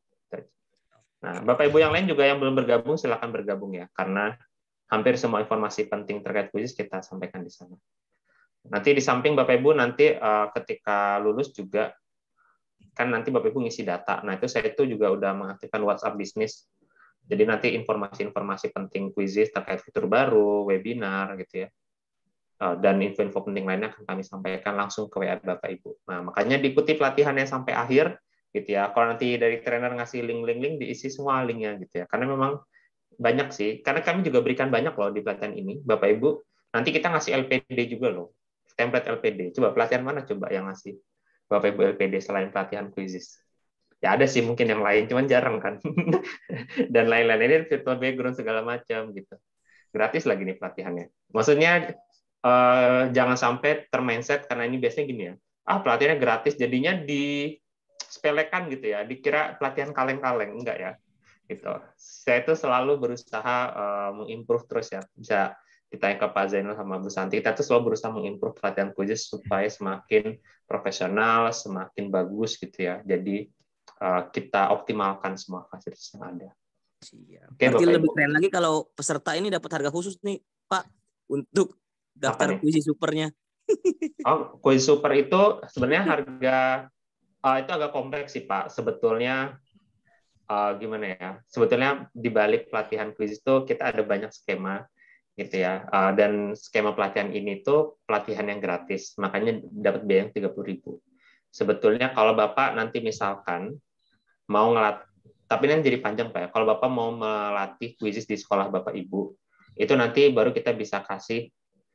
[SPEAKER 4] Nah, Bapak Ibu yang lain juga yang belum bergabung silakan bergabung ya, karena hampir semua informasi penting terkait Quizizz kita sampaikan di sana. Nanti di samping Bapak Ibu nanti ketika lulus juga kan nanti Bapak Ibu ngisi data. Nah, itu saya juga udah mengaktifkan WhatsApp bisnis. Jadi nanti informasi-informasi penting Quizizz terkait fitur baru, webinar gitu ya. Dan info-info penting lainnya akan kami sampaikan langsung ke WA Bapak Ibu. Nah, makanya diikuti pelatihannya sampai akhir gitu ya. Kalau nanti dari trainer ngasih link diisi semua linknya gitu ya. Karena memang banyak sih. Karena kami juga berikan banyak loh di pelatihan ini, Bapak Ibu. Nanti kita ngasih LPD juga loh. Template LPD. Coba pelatihan mana coba yang ngasih Bapak Ibu LPD selain pelatihan Quizizz? Ya ada sih mungkin yang lain, cuman jarang kan. Dan lain-lain ini virtual background segala macam gitu. Gratis lagi nih pelatihannya. Maksudnya jangan sampai termindset karena ini biasanya gini ya. Pelatihannya gratis jadinya disepelekan gitu ya. Dikira pelatihan kaleng-kaleng, enggak ya. Gitu. Saya itu selalu berusaha mengimprove terus ya. Bisa ditanya ke Pak Zainal sama Bu Santi, kita tuh selalu berusaha mengimprove pelatihan Quizizz supaya semakin profesional, semakin bagus gitu ya. Jadi kita optimalkan semua fasilitas yang ada.
[SPEAKER 3] Oke, berarti lebih keren lagi kalau peserta ini dapat harga khusus nih, Pak, untuk daftar Quizizz Supernya.
[SPEAKER 4] Quizizz Super itu sebenarnya harga itu agak kompleks sih Pak. Sebetulnya gimana ya? Sebetulnya di balik pelatihan Quizizz itu kita ada banyak skema gitu ya. Dan skema pelatihan ini tuh pelatihan yang gratis, makanya dapat biaya yang 30.000. Sebetulnya kalau Bapak nanti misalkan mau tapi nanti jadi panjang Pak ya. Kalau Bapak mau melatih Quizizz di sekolah Bapak Ibu, itu nanti baru kita bisa kasih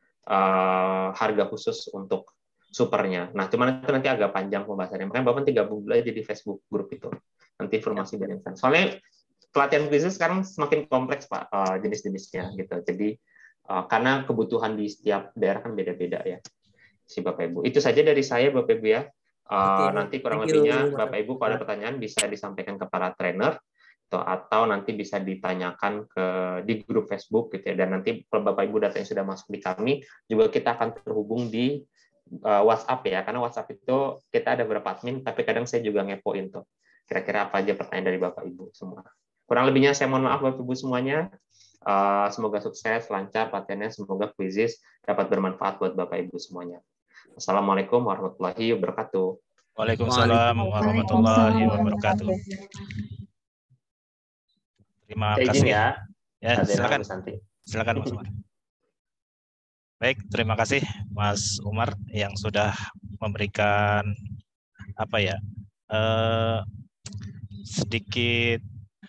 [SPEAKER 4] harga khusus untuk supernya. Nah, cuman itu nanti agak panjang pembahasannya. Makanya Bapak nanti gabung dulu aja di Facebook grup itu. Nanti informasi dari sana. Soalnya pelatihan Quizizz sekarang semakin kompleks Pak jenis-jenisnya gitu. Jadi karena kebutuhan di setiap daerah kan beda-beda ya, si Bapak Ibu. Itu saja dari saya Bapak Ibu ya. Nanti kurang lebihnya Bapak Ibu kalau ada pertanyaan bisa disampaikan ke para trainer atau nanti bisa ditanyakan di grup Facebook gitu ya. Dan nanti kalau Bapak Ibu data yang sudah masuk di kami juga kita akan terhubung di WhatsApp ya, karena WhatsApp itu kita ada beberapa admin, tapi kadang saya juga ngepoin tuh kira-kira apa aja pertanyaan dari Bapak Ibu semua. Kurang lebihnya saya mohon maaf Bapak Ibu semuanya. Semoga sukses, lancar pelatihannya, semoga kuisis dapat bermanfaat buat Bapak Ibu semuanya. Assalamualaikum warahmatullahi wabarakatuh.
[SPEAKER 1] Waalaikumsalam warahmatullahi wabarakatuh. Terima
[SPEAKER 4] Saya izin
[SPEAKER 1] kasih.
[SPEAKER 4] ya.
[SPEAKER 1] Silakan.
[SPEAKER 4] Bu Santi.
[SPEAKER 1] Silakan Mas Umar. Baik, terima kasih Mas Umar yang sudah memberikan sedikit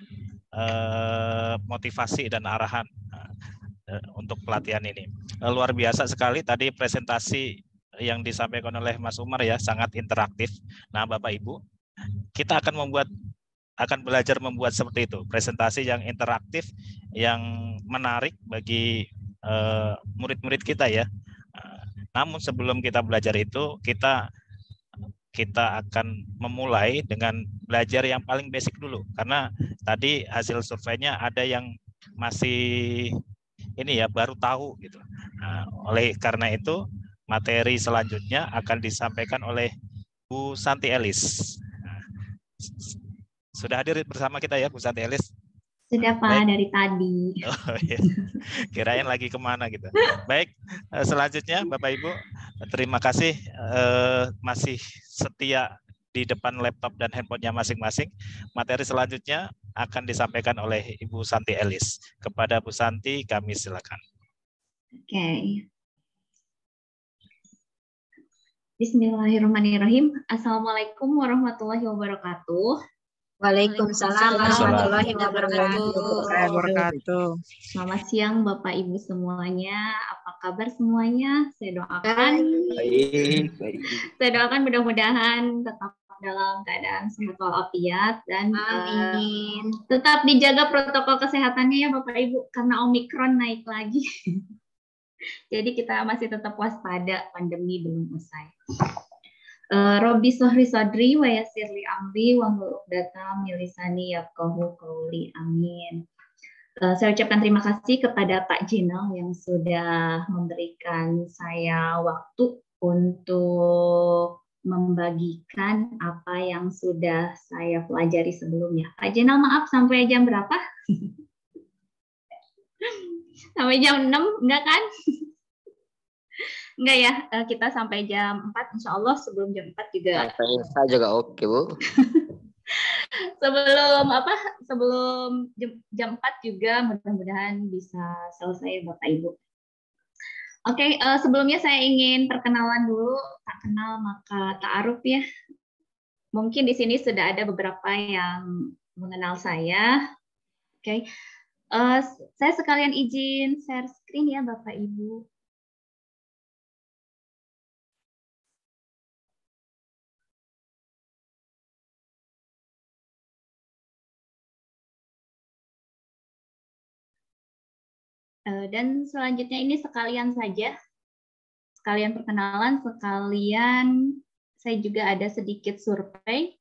[SPEAKER 1] motivasi dan arahan untuk pelatihan ini. Luar biasa sekali tadi presentasi yang disampaikan oleh Mas Umar ya, sangat interaktif. Nah, Bapak Ibu, kita akan belajar membuat seperti itu, presentasi yang interaktif, yang menarik bagi murid-murid kita ya. Namun sebelum kita belajar itu, kita akan memulai dengan belajar yang paling basic dulu, karena tadi hasil surveinya ada yang masih baru tahu gitu. Nah, oleh karena itu materi selanjutnya akan disampaikan oleh Bu Santi Elis. Sudah hadir bersama kita ya Bu Santi Elis?
[SPEAKER 2] Sudah Pak. Baik. Dari tadi.
[SPEAKER 1] Oh, iya. Kirain lagi kemana gitu. Baik, selanjutnya Bapak Ibu, terima kasih masih setia di depan laptop dan handphonenya masing-masing. Materi selanjutnya akan disampaikan oleh Ibu Santi Elis. Kepada Bu Santi, kami silakan.
[SPEAKER 2] Oke. Bismillahirrahmanirrahim. Assalamualaikum warahmatullahi wabarakatuh.
[SPEAKER 5] Waalaikumsalam warahmatullahi wabarakatuh.
[SPEAKER 2] Selamat siang Bapak Ibu semuanya. Apa kabar semuanya? Saya doakan. Saya doakan mudah-mudahan tetap dalam keadaan sehat walafiat dan tetap dijaga protokol kesehatannya ya Bapak Ibu, karena Omikron naik lagi. Jadi kita masih tetap waspada, pandemi belum usai. Robbi Sohri Sodri wa Yasirli Amri wa Data Milisani Yafqahu Qouli, amin. Saya ucapkan terima kasih kepada Pak Jenal yang sudah memberikan saya waktu untuk membagikan apa yang sudah saya pelajari sebelumnya. Pak Jenal, maaf sampai jam berapa? Sampai jam 6, enggak kan? Enggak ya, kita sampai jam 4 insya Allah. Sebelum jam 4 juga.
[SPEAKER 3] Saya juga oke Bu.
[SPEAKER 2] Sebelum jam 4 juga mudah-mudahan bisa selesai Bapak Ibu. Oke, sebelumnya saya ingin perkenalan dulu. Tak kenal maka ta'aruf ya. Mungkin di sini sudah ada beberapa yang mengenal saya. Oke, saya sekalian izin share screen ya Bapak Ibu. Dan selanjutnya ini sekalian saja, sekalian perkenalan, sekalian saya juga ada sedikit survei.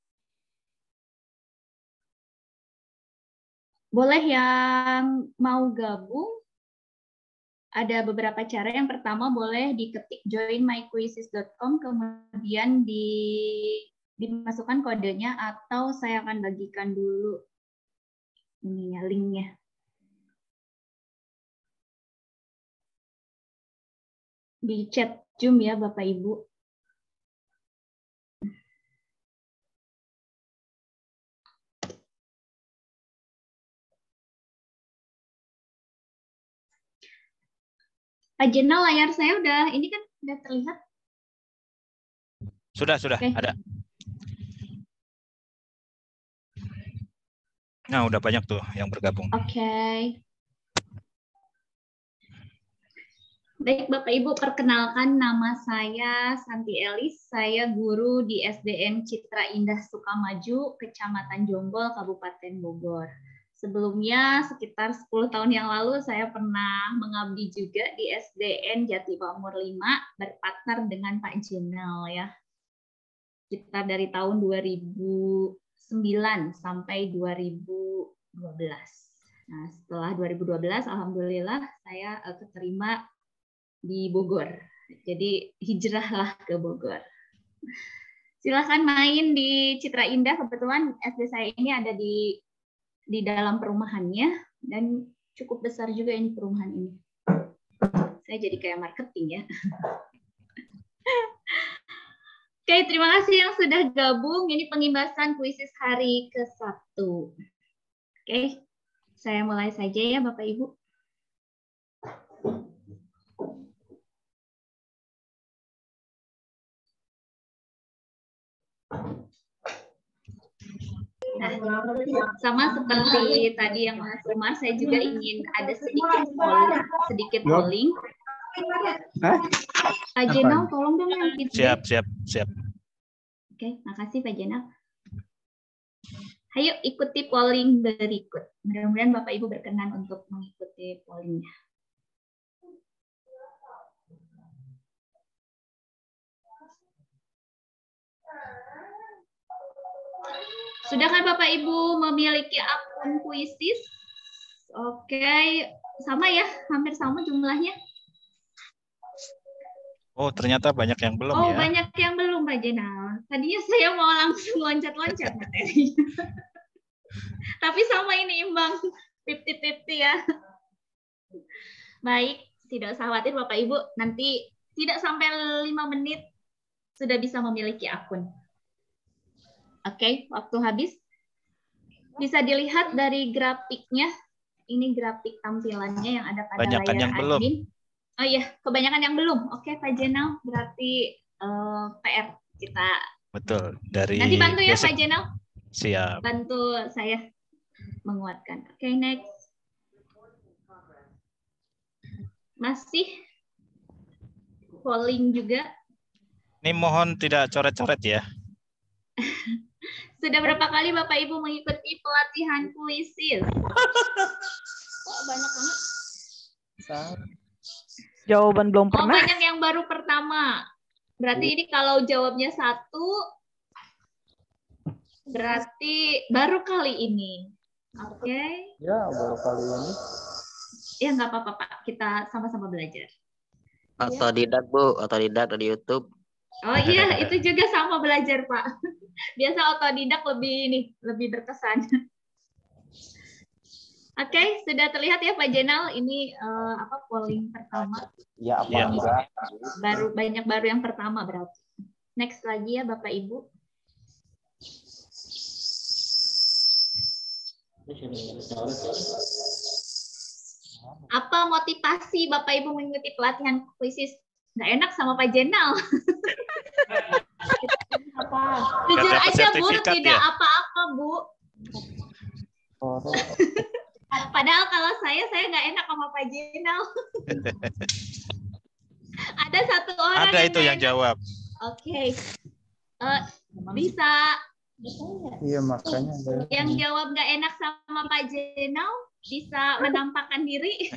[SPEAKER 2] Boleh yang mau gabung, ada beberapa cara. Yang pertama boleh diketik joinmyquizzes.com, kemudian dimasukkan kodenya, atau saya akan bagikan dulu ini ya, linknya. Di chat Zoom ya Bapak Ibu. Pak Jenal, layar saya udah, ini kan udah terlihat?
[SPEAKER 1] Sudah, okay. Ada. Nah, udah banyak tuh yang bergabung.
[SPEAKER 2] Oke. Baik Bapak Ibu, perkenalkan nama saya Santi Elis, saya guru di SDN Citra Indah Sukamaju, Kecamatan Jonggol, Kabupaten Bogor. Sebelumnya sekitar 10 tahun yang lalu saya pernah mengabdi juga di SDN Jati Makmur 5, berpartner dengan Pak Jenal ya. Kita dari tahun 2009 sampai 2012. Nah, setelah 2012 alhamdulillah saya keterima di Bogor. Jadi hijrahlah ke Bogor. Silahkan main di Citra Indah. Kebetulan SD saya ini ada di di dalam perumahannya, dan cukup besar juga ini perumahan ini. Saya jadi kayak marketing ya. Oke, terima kasih yang sudah gabung. Ini pengimbasan kuisis hari ke-1. Oke, saya mulai saja ya Bapak Ibu. Nah, sama seperti tadi yang Mas Umar, saya juga ingin ada sedikit polling. Pak Jenal, tolong dong yang feedback.
[SPEAKER 1] Siap.
[SPEAKER 2] Oke, makasih Pak Jenal. Ayo ikuti polling berikut. Mudah-mudahan Bapak Ibu berkenan untuk mengikuti pollingnya. Sudah kan Bapak Ibu memiliki akun kuisis? Oke, sama ya, hampir sama jumlahnya.
[SPEAKER 1] Oh, ternyata banyak yang belum
[SPEAKER 2] ya.
[SPEAKER 1] Ya.
[SPEAKER 2] Banyak yang belum Pak Jenal. Tadinya saya mau langsung loncat-loncat materinya. Tapi sama ini imbang, 50-50 ya. Baik, tidak usah khawatir Bapak Ibu, nanti tidak sampai 5 menit sudah bisa memiliki akun. Oke, waktu habis. Bisa dilihat dari grafiknya. Ini grafik tampilannya yang ada pada
[SPEAKER 1] Banyakan
[SPEAKER 2] layar
[SPEAKER 1] yang
[SPEAKER 2] admin.
[SPEAKER 1] belum.
[SPEAKER 2] Oh iya, kebanyakan yang belum. Oke, Pak Jenal, berarti PR kita.
[SPEAKER 1] Betul. Dari
[SPEAKER 2] nanti bantu ya
[SPEAKER 1] basic.
[SPEAKER 2] Pak Jenal.
[SPEAKER 1] Siap.
[SPEAKER 2] Bantu saya menguatkan. Oke, next. Masih polling juga.
[SPEAKER 1] Ini mohon tidak coret-coret ya.
[SPEAKER 2] Sudah berapa kali Bapak Ibu mengikuti pelatihan kuisis? Kok banyak banget?
[SPEAKER 8] Jawaban belum pernah.
[SPEAKER 2] Oh, banyak yang baru pertama. Berarti ini kalau jawabnya 1, berarti baru kali ini. Oke.
[SPEAKER 9] Ya, baru kali ini.
[SPEAKER 2] Ya, nggak apa-apa, Pak. Kita sama-sama belajar.
[SPEAKER 3] Otodidak, Bu. Otodidak dari YouTube.
[SPEAKER 2] Oh iya, itu juga sama belajar, Pak. Biasa otodidak lebih berkesan. Oke, sudah terlihat ya Pak Jenal, ini polling pertama.
[SPEAKER 9] Ya, apa?
[SPEAKER 2] Baru yang pertama berarti. Next lagi ya Bapak Ibu. Apa motivasi Bapak Ibu mengikuti pelatihan kuisis? Nggak enak sama Pak Jenal. Jujur aja Bu, tidak apa-apa Bu. Padahal kalau saya nggak enak sama Pak Jenal. Ada satu orang.
[SPEAKER 1] Ada itu yang jawab.
[SPEAKER 2] Oke. Bisa.
[SPEAKER 9] Iya, makanya.
[SPEAKER 2] Yang jawab nggak enak sama Pak Jenal bisa menampakkan diri.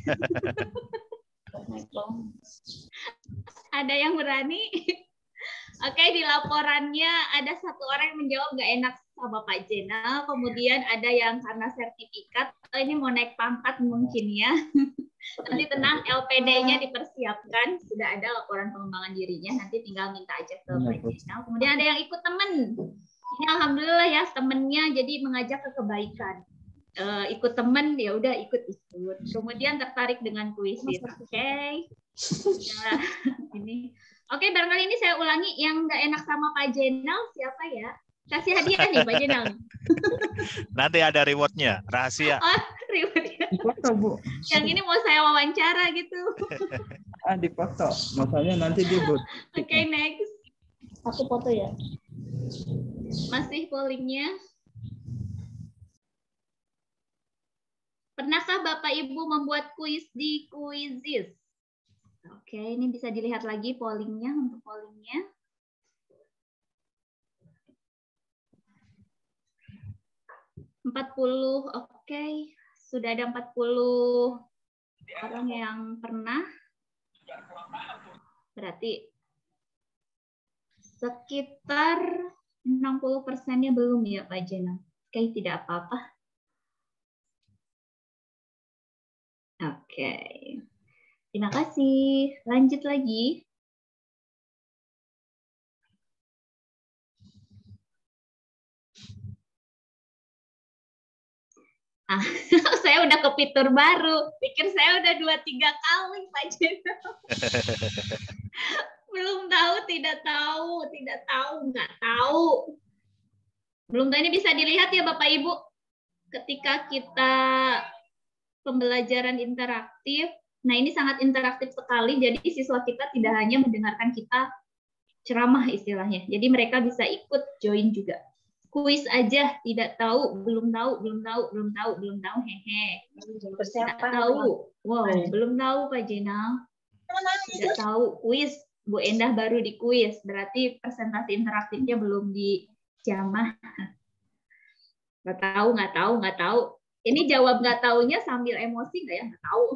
[SPEAKER 2] Ada yang berani? Oke, di laporannya ada satu orang yang menjawab nggak enak sama Pak Jenal, kemudian ada yang karena sertifikat, ini mau naik pangkat mungkin ya. Nanti tenang, LPD-nya dipersiapkan, sudah ada laporan pengembangan dirinya, nanti tinggal minta aja ke Pak Jenal. Kemudian ada yang ikut temen, ini alhamdulillah ya temennya jadi mengajak ke kebaikan. Ikut temen ya udah ikut. Kemudian tertarik dengan kuisis. Oke. Nah, ini. Oke, barangkali ini saya ulangi yang nggak enak sama Pak Jenal siapa ya? Kasih hadiah nih Pak Jenal.
[SPEAKER 1] Nanti ada rewardnya, rahasia.
[SPEAKER 2] Oh, rewardnya.
[SPEAKER 9] Foto, Bu.
[SPEAKER 2] Yang ini mau saya wawancara gitu.
[SPEAKER 9] Di foto. Makanya nanti dia buat.
[SPEAKER 2] Oke, next.
[SPEAKER 5] Aku foto ya.
[SPEAKER 2] Masih pollingnya. Pernahkah Bapak Ibu membuat kuis di Kuisis? Oke, ini bisa dilihat lagi pollingnya untuk pollingnya. Oke. Sudah ada 40 orang yang pernah. Berarti sekitar 60%-nya belum ya Pak Jenal. Oke, tidak apa-apa. Oke. Terima kasih. Lanjut lagi. Saya udah ke fitur baru. Pikir saya udah 2-3 kali, Pak Jeno. Belum tahu, tidak tahu, nggak tahu. Belum tahu, ini bisa dilihat ya Bapak Ibu. Ketika kita pembelajaran interaktif, nah ini sangat interaktif sekali, jadi siswa kita tidak hanya mendengarkan kita ceramah istilahnya. Jadi mereka bisa ikut join juga. Kuis aja tidak tahu, belum tahu, hehe. Tidak tahu. Wow, belum tahu Pak Jenal. Tidak tahu. Kuis, Bu Endah baru di kuis, berarti presentasi interaktifnya belum dijamah. Nggak tahu. Ini jawab nggak taunya sambil emosi nggak ya? Nggak tahu.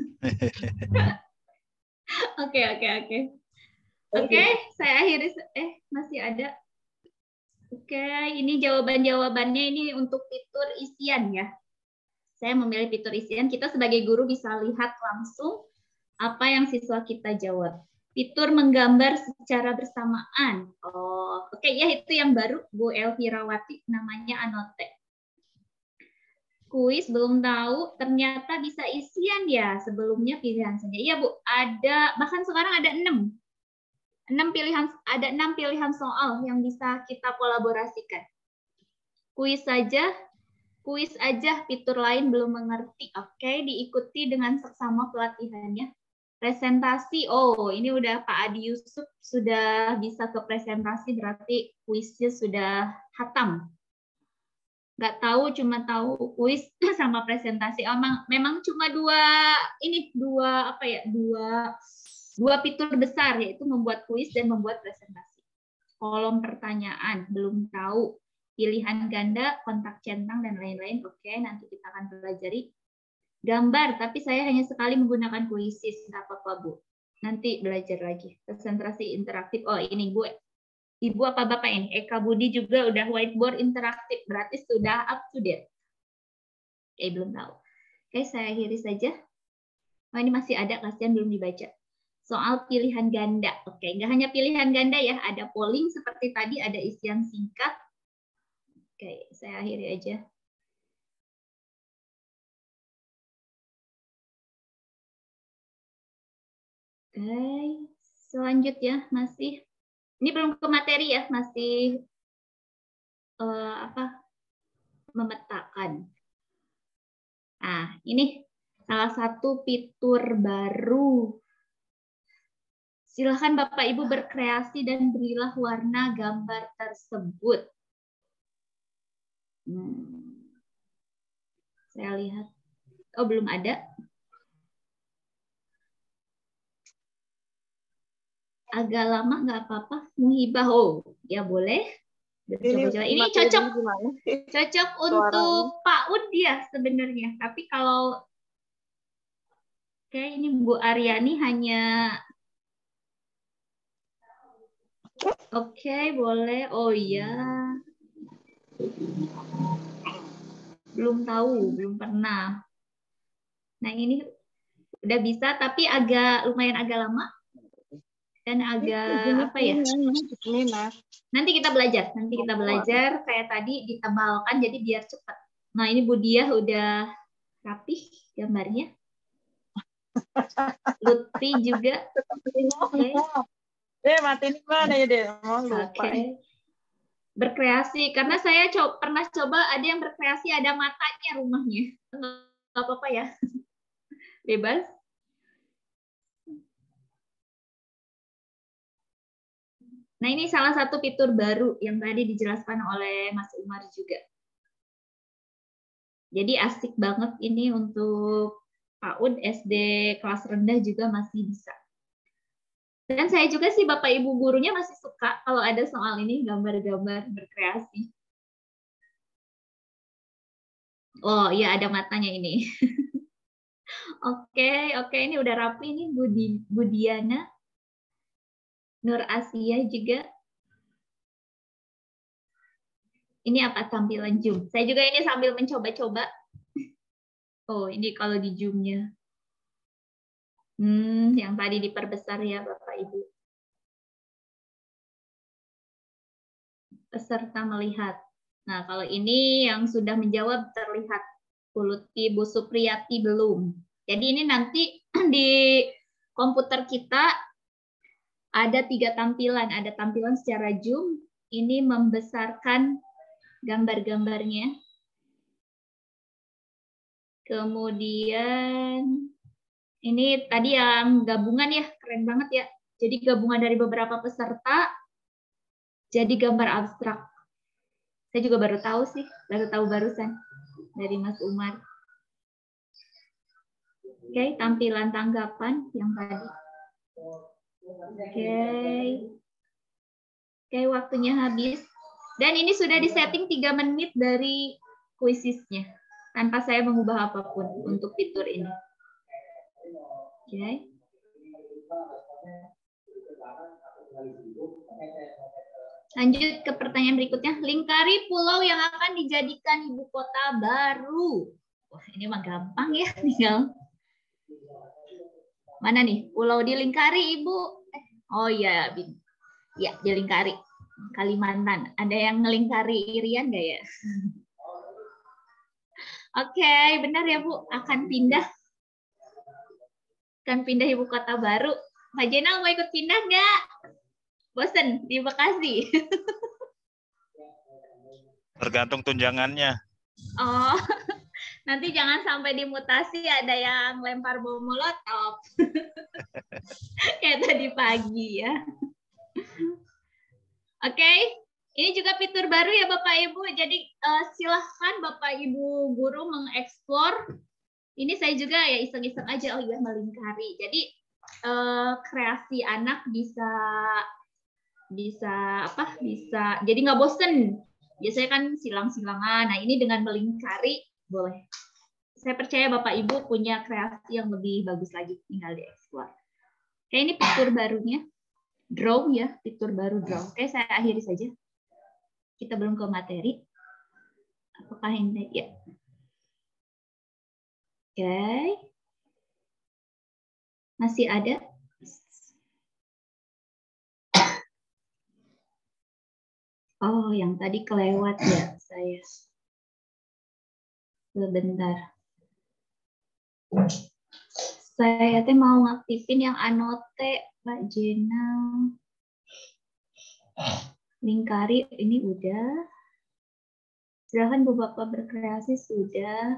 [SPEAKER 2] Oke, saya akhiri. Masih ada. Oke, ini jawabannya ini untuk fitur isian ya. Saya memilih fitur isian. Kita sebagai guru bisa lihat langsung apa yang siswa kita jawab. Fitur menggambar secara bersamaan. Oke, ya itu yang baru Bu Elvirawati, namanya Anote. Kuis belum tahu, ternyata bisa isian ya. Sebelumnya pilihan saja. Iya Bu, ada, bahkan sekarang ada 6 pilihan soal yang bisa kita kolaborasikan. Kuis aja, fitur lain belum mengerti. Oke, diikuti dengan seksama pelatihannya. Presentasi, ini udah Pak Adi Yusuf sudah bisa ke presentasi, berarti kuisnya sudah hatam. Nggak tahu, cuma tahu kuis sama presentasi. Memang cuma dua fitur besar, yaitu membuat kuis dan membuat presentasi. Kolom pertanyaan, belum tahu. Pilihan ganda, kontak centang, dan lain-lain. Oke, nanti kita akan pelajari. Gambar, tapi saya hanya sekali menggunakan kuisis. Nggak apa-apa, Bu. Nanti belajar lagi. Konsentrasi interaktif. Ini, Bu. Ibu apa Bapak ini? Eka Budi juga udah whiteboard interaktif. Berarti sudah up to date. Oke, belum tahu. Oke, saya akhiri saja. Ini masih ada, kasihan belum dibaca. Soal pilihan ganda. Oke, nggak hanya pilihan ganda ya, ada polling seperti tadi, ada isian singkat. Oke, saya akhiri aja. Oke, selanjutnya masih, ini belum ke materi ya, masih memetakan. Nah, ini salah satu fitur baru. Silakan Bapak Ibu berkreasi dan berilah warna gambar tersebut. Saya lihat. Belum ada. Agak lama nggak apa-apa. Muhibah, ya boleh. Ini cocok untuk Pak Ud ya sebenarnya. Tapi kalau ini Bu Aryani hanya boleh. Iya. Belum tahu, belum pernah. Nah, ini udah bisa tapi lumayan agak lama. Dan agak Nanti kita belajar. Kayak tadi ditebalkan jadi biar cepat. Nah, ini Bu Diah udah rapih gambarnya. Lutfi juga.
[SPEAKER 5] Matiin mana ya deh? Mau lupa.
[SPEAKER 2] Berkreasi, karena saya pernah coba ada yang berkreasi ada matanya rumahnya. Nggak apa-apa ya. Bebas. Nah, ini salah satu fitur baru yang tadi dijelaskan oleh Mas Umar juga. Jadi asik banget ini untuk PAUD, SD kelas rendah juga masih bisa. Dan saya juga sih Bapak Ibu gurunya masih suka kalau ada soal ini gambar-gambar berkreasi. Iya ada matanya ini. Oke, ini udah rapi nih Budiana. Nur Asia juga. Ini apa tampilan Zoom? Saya juga ini sambil mencoba-coba. Ini kalau di Zoom-nya. Yang tadi diperbesar ya Bapak Ibu. Peserta melihat. Nah, kalau ini yang sudah menjawab terlihat Ibu Supriyati belum. Jadi ini nanti di komputer kita ada 3 tampilan. Ada tampilan secara zoom. Ini membesarkan gambar-gambarnya. Kemudian ini tadi yang gabungan ya, keren banget ya. Jadi gabungan dari beberapa peserta jadi gambar abstrak. Saya juga baru tahu sih, baru tahu barusan dari Mas Umar. Oke, tampilan tanggapan yang tadi. Oke, waktunya habis. Dan ini sudah disetting 3 menit dari kuisisnya. Tanpa saya mengubah apapun untuk fitur ini. Oke. Lanjut ke pertanyaan berikutnya. Lingkari pulau yang akan dijadikan ibu kota baru. Wah, ini mah gampang ya. Tinggal. Mana nih? Pulau dilingkari, Ibu. Oh iya, ya dilingkari. Kalimantan. Ada yang ngelingkari Irian nggak ya? Oke, benar ya Bu. Akan pindah ibu kota baru. Pak Jenal mau ikut pindah nggak? Bosen di Bekasi.
[SPEAKER 1] Tergantung tunjangannya.
[SPEAKER 2] Oh, nanti jangan sampai dimutasi ada yang lempar bom molotov. Kayak tadi pagi ya. Oke. Ini juga fitur baru ya Bapak Ibu. Jadi silahkan Bapak Ibu guru mengeksplor. Ini saya juga ya iseng-iseng aja. Oh iya, melingkari. Jadi kreasi anak bisa jadi nggak bosen. Biasanya kan silang-silangan. Nah ini dengan melingkari boleh. Saya percaya Bapak Ibu punya kreasi yang lebih bagus lagi. Tinggal dieksplor. Oke, ini fitur barunya. Draw ya, fitur baru draw. Oke, saya akhiri saja. Kita belum ke materi. Apakah ini? Ya. Oke. Masih ada? Oh, yang tadi kelewat ya saya. Sebentar. Saya teh mau ngaktifin yang anote, Pak Jenal. Lingkari ini udah. Silahkan Bapak berkreasi sudah.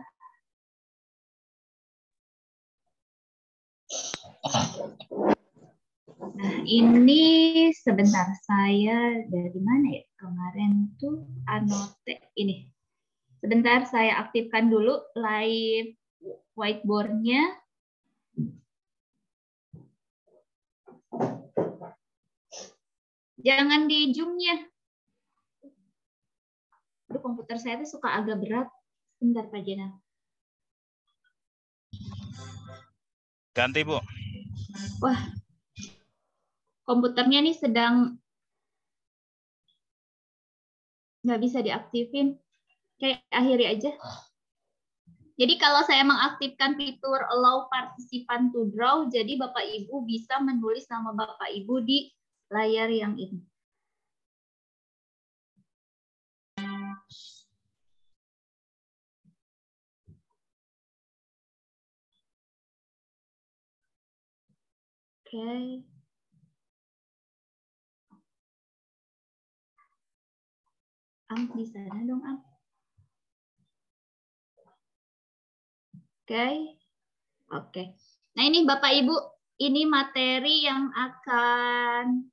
[SPEAKER 2] Nah ini sebentar saya dari mana ya kemarin tuh anote ini. Sebentar saya aktifkan dulu live whiteboard-nya. Jangan di zoom-nya. Aduh, komputer saya tuh suka agak berat. Bentar, Pak Jenal.
[SPEAKER 1] Ganti, Bu.
[SPEAKER 2] Wah, komputernya nih sedang nggak bisa diaktifin. Kayak akhiri aja. Jadi kalau saya mengaktifkan fitur allow participant to draw, jadi Bapak Ibu bisa menulis nama Bapak Ibu di layar yang ini. Oke. Am di sana dong, Am. Oke. Oke. Nah, ini Bapak Ibu, ini materi yang akan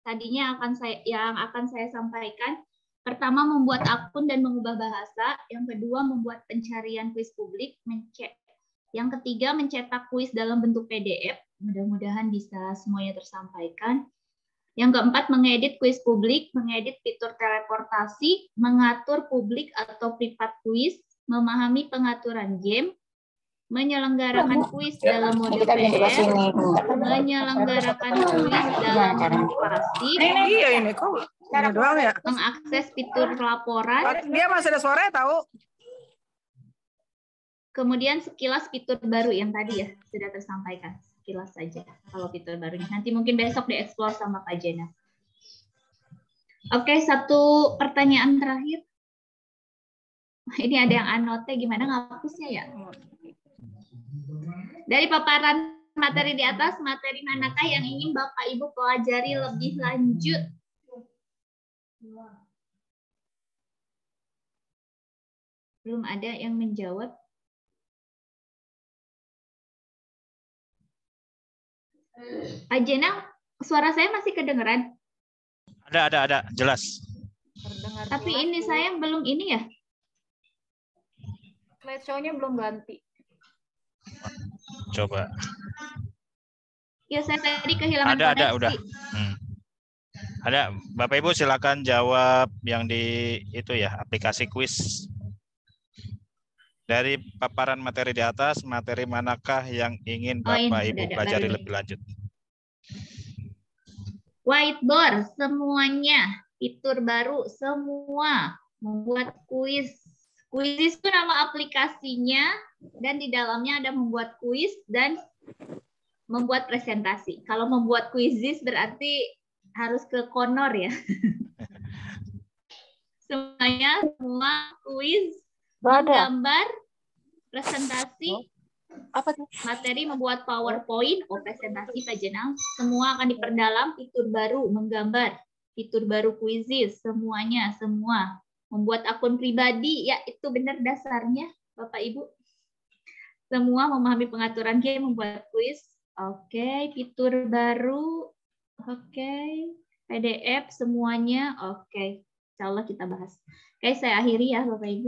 [SPEAKER 2] saya sampaikan. Pertama, membuat akun dan mengubah bahasa. Yang kedua, membuat pencarian kuis publik, Yang ketiga, mencetak kuis dalam bentuk PDF. Mudah-mudahan bisa semuanya tersampaikan. Yang keempat, mengedit kuis publik, mengedit fitur teleportasi, mengatur publik atau privat kuis, memahami pengaturan game, menyelenggarakan kuis dalam mode PDF, menyelenggarakan kuis dalam motivasi, mengakses fitur laporan.
[SPEAKER 5] Dia masih ada suaranya tahu.
[SPEAKER 2] Kemudian sekilas fitur baru yang tadi ya sudah tersampaikan. Sekilas saja kalau fitur barunya. Nanti mungkin besok dieksplor sama Pak Jena. Oke, satu pertanyaan terakhir. Ini ada yang anote, gimana ngapusnya ya? Dari paparan materi di atas, materi manakah yang ingin Bapak Ibu pelajari lebih lanjut? Belum ada yang menjawab. Pak Jenang, suara saya masih kedengeran?
[SPEAKER 1] Ada, jelas.
[SPEAKER 5] Terdengar
[SPEAKER 2] Tapi
[SPEAKER 5] jelas,
[SPEAKER 2] ini
[SPEAKER 5] Bu.
[SPEAKER 2] saya belum ini ya.
[SPEAKER 5] Slideshow-nya belum ganti.
[SPEAKER 1] Coba.
[SPEAKER 2] Ya, saya tadi kehilangan koneksi.
[SPEAKER 1] Ada, udah. Ada, Bapak Ibu silakan jawab yang di itu ya, aplikasi kuis. Dari paparan materi di atas, materi manakah yang ingin Bapak Ibu pelajari lebih lanjut?
[SPEAKER 2] Whiteboard semuanya, fitur baru semua, membuat kuis. Kuis itu nama aplikasinya dan di dalamnya ada membuat kuis dan membuat presentasi. Kalau membuat kuisis berarti harus ke Konor ya. Semuanya, semua kuis, gambar, presentasi, materi membuat PowerPoint, presentasi Pak Jenang, semua akan diperdalam, fitur baru, menggambar, fitur baru kuisis, semuanya, semua. Membuat akun pribadi, ya itu benar dasarnya Bapak Ibu. Semua memahami pengaturan game, membuat kuis. Oke, fitur baru. Oke, PDF semuanya. Oke, insya Allah kita bahas. Oke, saya akhiri ya Bapak Ibu.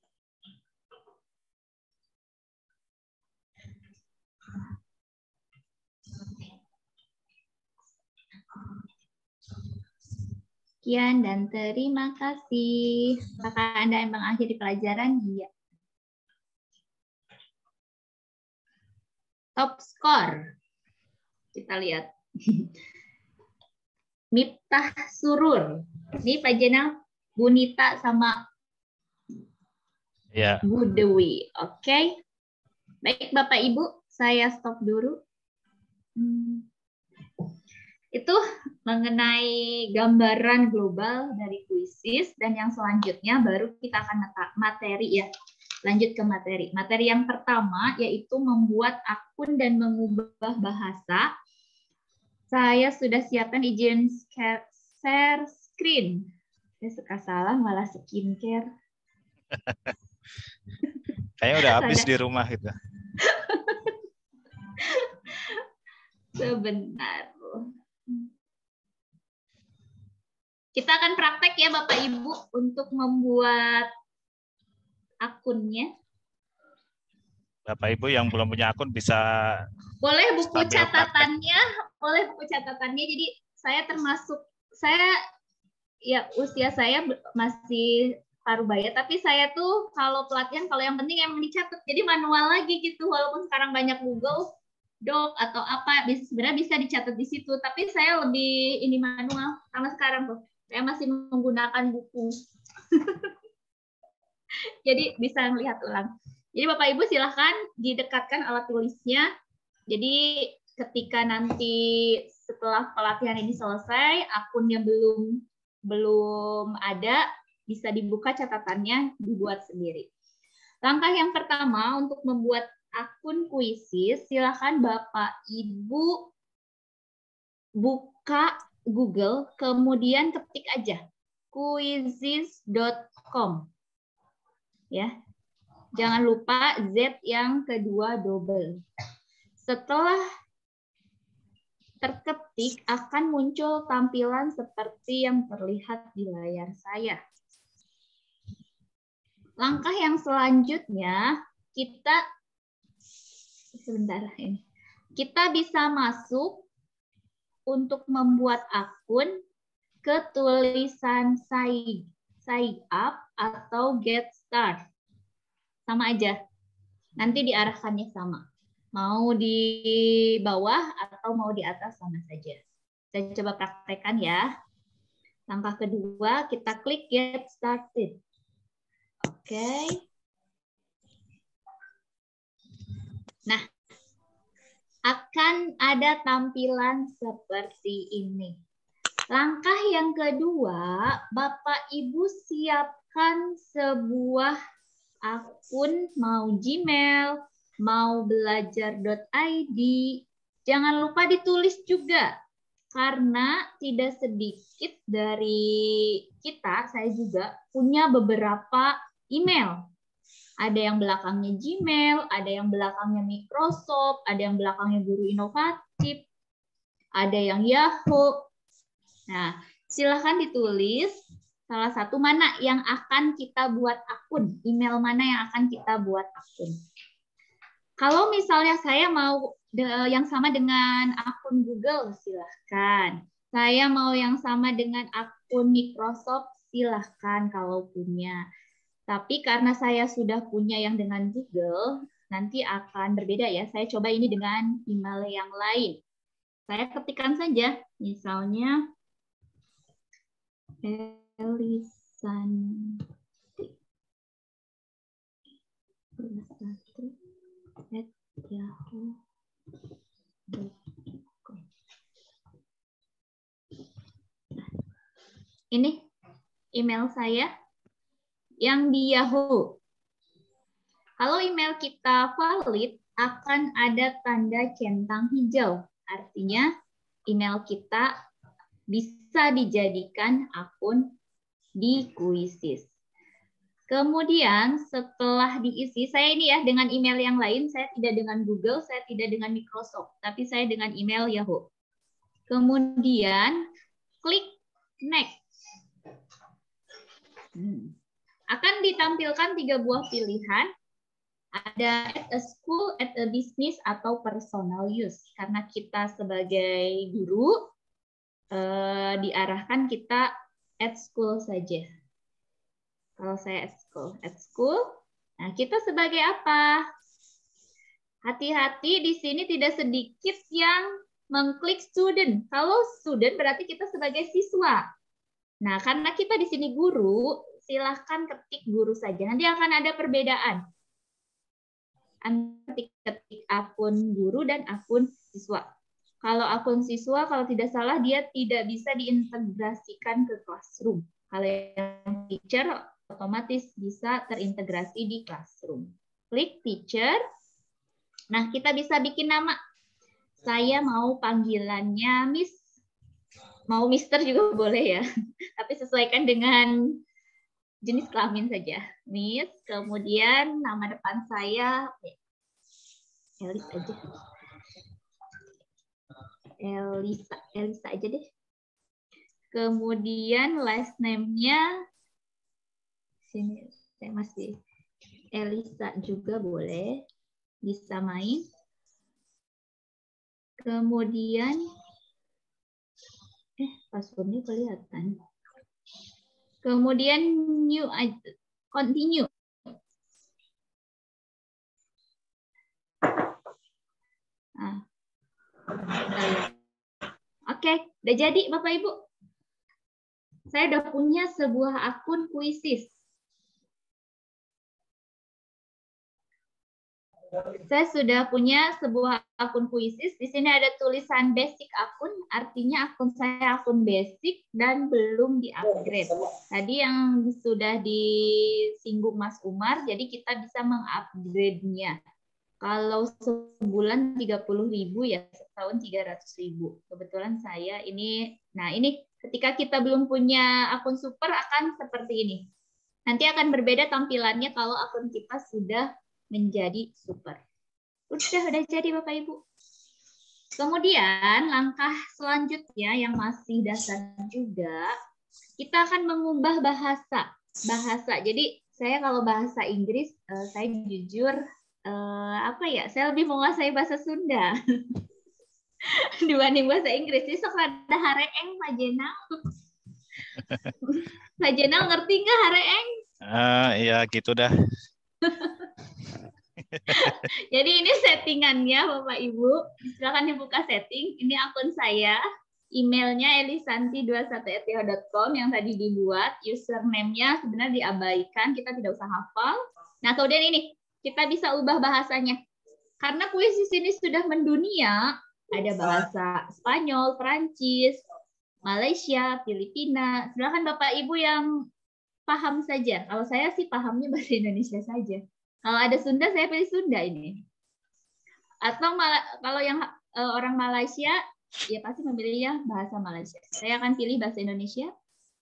[SPEAKER 2] Sekian dan terima kasih. Apakah Anda yang mengakhiri pelajaran? Iya. Top skor. Kita lihat. Miftah Surur. Ini Pak Jenang, Bu Nita sama Bu Dewi. Oke. Baik Bapak Ibu, saya stop dulu. Itu mengenai gambaran global dari kuisis, dan yang selanjutnya baru kita akan materi ya. Lanjut ke materi. Materi yang pertama yaitu membuat akun dan mengubah bahasa. Saya sudah siapkan izin share screen. Saya suka salah malah skincare.
[SPEAKER 1] Kayaknya udah habis di rumah gitu.
[SPEAKER 2] Sebentar. Kita akan praktek ya Bapak Ibu untuk membuat akunnya.
[SPEAKER 1] Bapak Ibu yang belum punya akun bisa
[SPEAKER 2] boleh buku catatannya, boleh buku catatannya. Jadi saya termasuk, ya usia saya masih parubaya, tapi saya tuh kalau pelatihan, kalau yang penting emang dicatat, jadi manual lagi gitu. Walaupun sekarang banyak Google Doc atau apa, sebenarnya bisa dicatat di situ, tapi saya lebih ini manual sama sekarang tuh. Saya masih menggunakan buku. Jadi bisa melihat ulang. Jadi Bapak Ibu silahkan didekatkan alat tulisnya. Jadi ketika nanti setelah pelatihan ini selesai, akunnya belum ada, bisa dibuka catatannya, dibuat sendiri. Langkah yang pertama untuk membuat akun kuisis, silahkan Bapak Ibu buka Google, kemudian ketik aja quizizz.com. Ya. Jangan lupa Z yang kedua double. Setelah terketik akan muncul tampilan seperti yang terlihat di layar saya. Langkah yang selanjutnya kita bisa masuk untuk membuat akun ke tulisan sign up atau get start. Sama aja. Nanti diarahkannya sama. Mau di bawah atau mau di atas sama saja. Saya coba praktekkan ya. Langkah kedua, kita klik get started. Oke. Nah, akan ada tampilan seperti ini. Langkah yang kedua, Bapak Ibu siapkan sebuah akun, mau Gmail, mau belajar.id, jangan lupa ditulis juga. Karena tidak sedikit dari kita, saya juga punya beberapa email. Ada yang belakangnya Gmail, ada yang belakangnya Microsoft, ada yang belakangnya Guru Inovatif, ada yang Yahoo. Nah, silahkan ditulis salah satu mana yang akan kita buat akun, email mana yang akan kita buat akun. Kalau misalnya saya mau yang sama dengan akun Google, silahkan. Saya mau yang sama dengan akun Microsoft, silahkan kalau punya. Tapi karena saya sudah punya yang dengan Google, nanti akan berbeda ya. Saya coba ini dengan email yang lain. Saya ketikkan saja, misalnya elisanti@yahoo.com. Ini email saya yang di Yahoo. Kalau email kita valid, akan ada tanda centang hijau. Artinya email kita bisa dijadikan akun di Quizizz. Kemudian setelah diisi, saya ini ya dengan email yang lain, saya tidak dengan Google, saya tidak dengan Microsoft, tapi saya dengan email Yahoo. Kemudian klik next. Akan ditampilkan 3 buah pilihan. Ada at a school, at a business, atau personal use. Karena kita sebagai guru, diarahkan kita at school saja. Kalau saya at school. Nah, kita sebagai apa? Hati-hati di sini tidak sedikit yang mengklik student. Kalau student berarti kita sebagai siswa. Nah, karena kita di sini guru, silahkan ketik guru saja. Nanti akan ada perbedaan. Anda ketik akun guru dan akun siswa. Kalau akun siswa, kalau tidak salah, dia tidak bisa diintegrasikan ke Classroom. Kalau yang teacher, otomatis bisa terintegrasi di Classroom. Klik teacher. Nah, kita bisa bikin nama. Saya mau panggilannya Miss. Mau Mister juga boleh ya. Tapi sesuaikan dengan jenis kelamin saja. Miss, kemudian nama depan saya Elis aja. Elisa aja deh. Kemudian last name-nya sini saya masih Elisa juga boleh, bisa main. Kemudian passwordnya kelihatan. Kemudian new, continue. Nah. Oke, udah jadi Bapak Ibu. Saya udah punya sebuah akun Quizizz. Saya sudah punya sebuah akun Quizizz. Di sini ada tulisan basic akun, artinya akun saya akun basic dan belum di-upgrade. Tadi yang sudah disinggung Mas Umar, jadi kita bisa mengupgrade-nya. Kalau sebulan 30.000 ya, setahun 300.000. Kebetulan saya ini, nah ini ketika kita belum punya akun super akan seperti ini. Nanti akan berbeda tampilannya kalau akun kita sudah menjadi super. Udah jadi Bapak Ibu. Kemudian langkah selanjutnya yang masih dasar juga, kita akan mengubah bahasa. Jadi saya kalau bahasa Inggris, saya jujur saya lebih menguasai bahasa Sunda dibanding bahasa Inggris. Jadi sok ada hareeng Pak Jenal. Pak Jenal ngerti nggak hareeng?
[SPEAKER 1] Iya gitu dah.
[SPEAKER 2] Jadi ini settingannya Bapak Ibu. Silakan dibuka setting. Ini akun saya. Emailnya elisanti21@yahoo.com yang tadi dibuat. Username-nya sebenarnya diabaikan. Kita tidak usah hafal. Nah, kemudian ini. Kita bisa ubah bahasanya. Karena Quizizz ini sudah mendunia. Ada bahasa Spanyol, Perancis, Malaysia, Filipina. Silakan Bapak Ibu yang paham saja. Kalau saya sih pahamnya bahasa Indonesia saja. Kalau ada Sunda, saya pilih Sunda ini. Atau kalau yang orang Malaysia, ya pasti memilih ya bahasa Malaysia. Saya akan pilih bahasa Indonesia.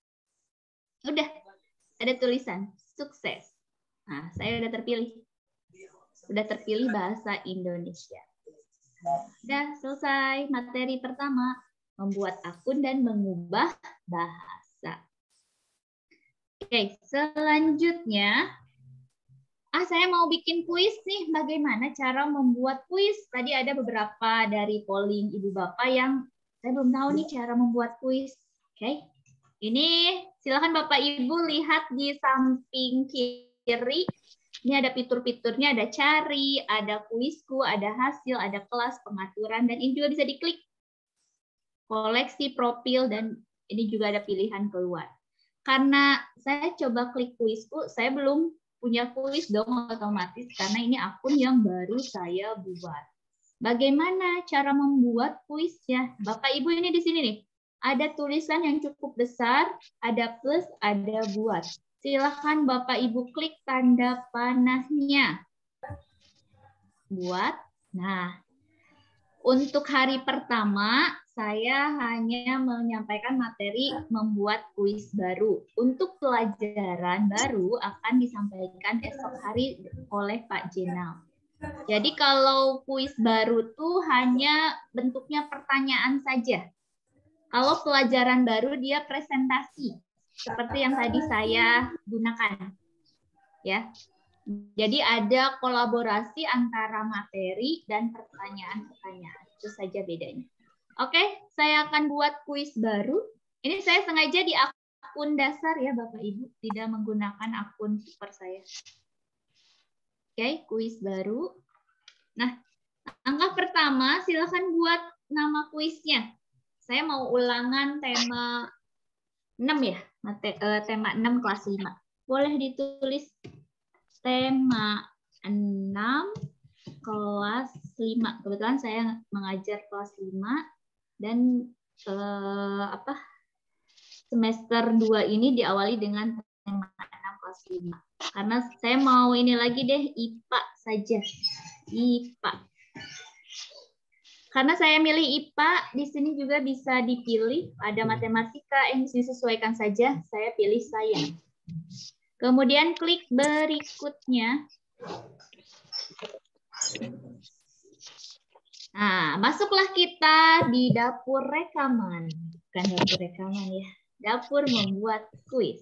[SPEAKER 2] Udah, ada tulisan sukses. Nah, saya udah terpilih. Udah terpilih bahasa Indonesia. Udah selesai materi pertama, membuat akun dan mengubah bahasa. Oke, selanjutnya, saya mau bikin kuis nih. Bagaimana cara membuat kuis? Tadi ada beberapa dari polling ibu bapak yang saya belum tahu nih cara membuat kuis. Oke, ini silakan bapak ibu lihat di samping kiri. Ini ada fitur-fiturnya, ada cari, ada kuisku, ada hasil, ada kelas, pengaturan, dan ini juga bisa diklik. Koleksi, profil, dan ini juga ada pilihan keluar. Karena saya coba klik kuisku, saya belum punya kuis dong otomatis, karena ini akun yang baru saya buat. Bagaimana cara membuat kuisnya? Bapak Ibu ini di sini nih, ada tulisan yang cukup besar, ada plus, ada buat. Silakan Bapak Ibu klik tanda panahnya. Buat. Nah, untuk hari pertama, saya hanya menyampaikan materi membuat kuis baru. Untuk pelajaran baru akan disampaikan esok hari oleh Pak Jenal. Jadi kalau kuis baru tuh hanya bentuknya pertanyaan saja. Kalau pelajaran baru dia presentasi. Seperti yang tadi saya gunakan. Ya. Jadi ada kolaborasi antara materi dan pertanyaan-pertanyaan. Itu saja bedanya. Oke, saya akan buat kuis baru. Ini saya sengaja di akun dasar ya Bapak Ibu, tidak menggunakan akun super saya. Oke, kuis baru. Nah, langkah pertama silakan buat nama kuisnya. Saya mau ulangan tema 6 ya, tema 6 kelas 5. Boleh ditulis tema 6 kelas 5. Kebetulan saya mengajar kelas 5 dan semester 2 ini diawali dengan tema 6 kelas 5. Karena saya mau ini lagi deh, IPA saja. IPA. Karena saya milih IPA, di sini juga bisa dipilih. Ada matematika yang disesuaikan saja. Saya pilih saya. Kemudian klik berikutnya. Nah, masuklah kita di dapur rekaman. Bukan dapur rekaman ya. Dapur membuat kuis.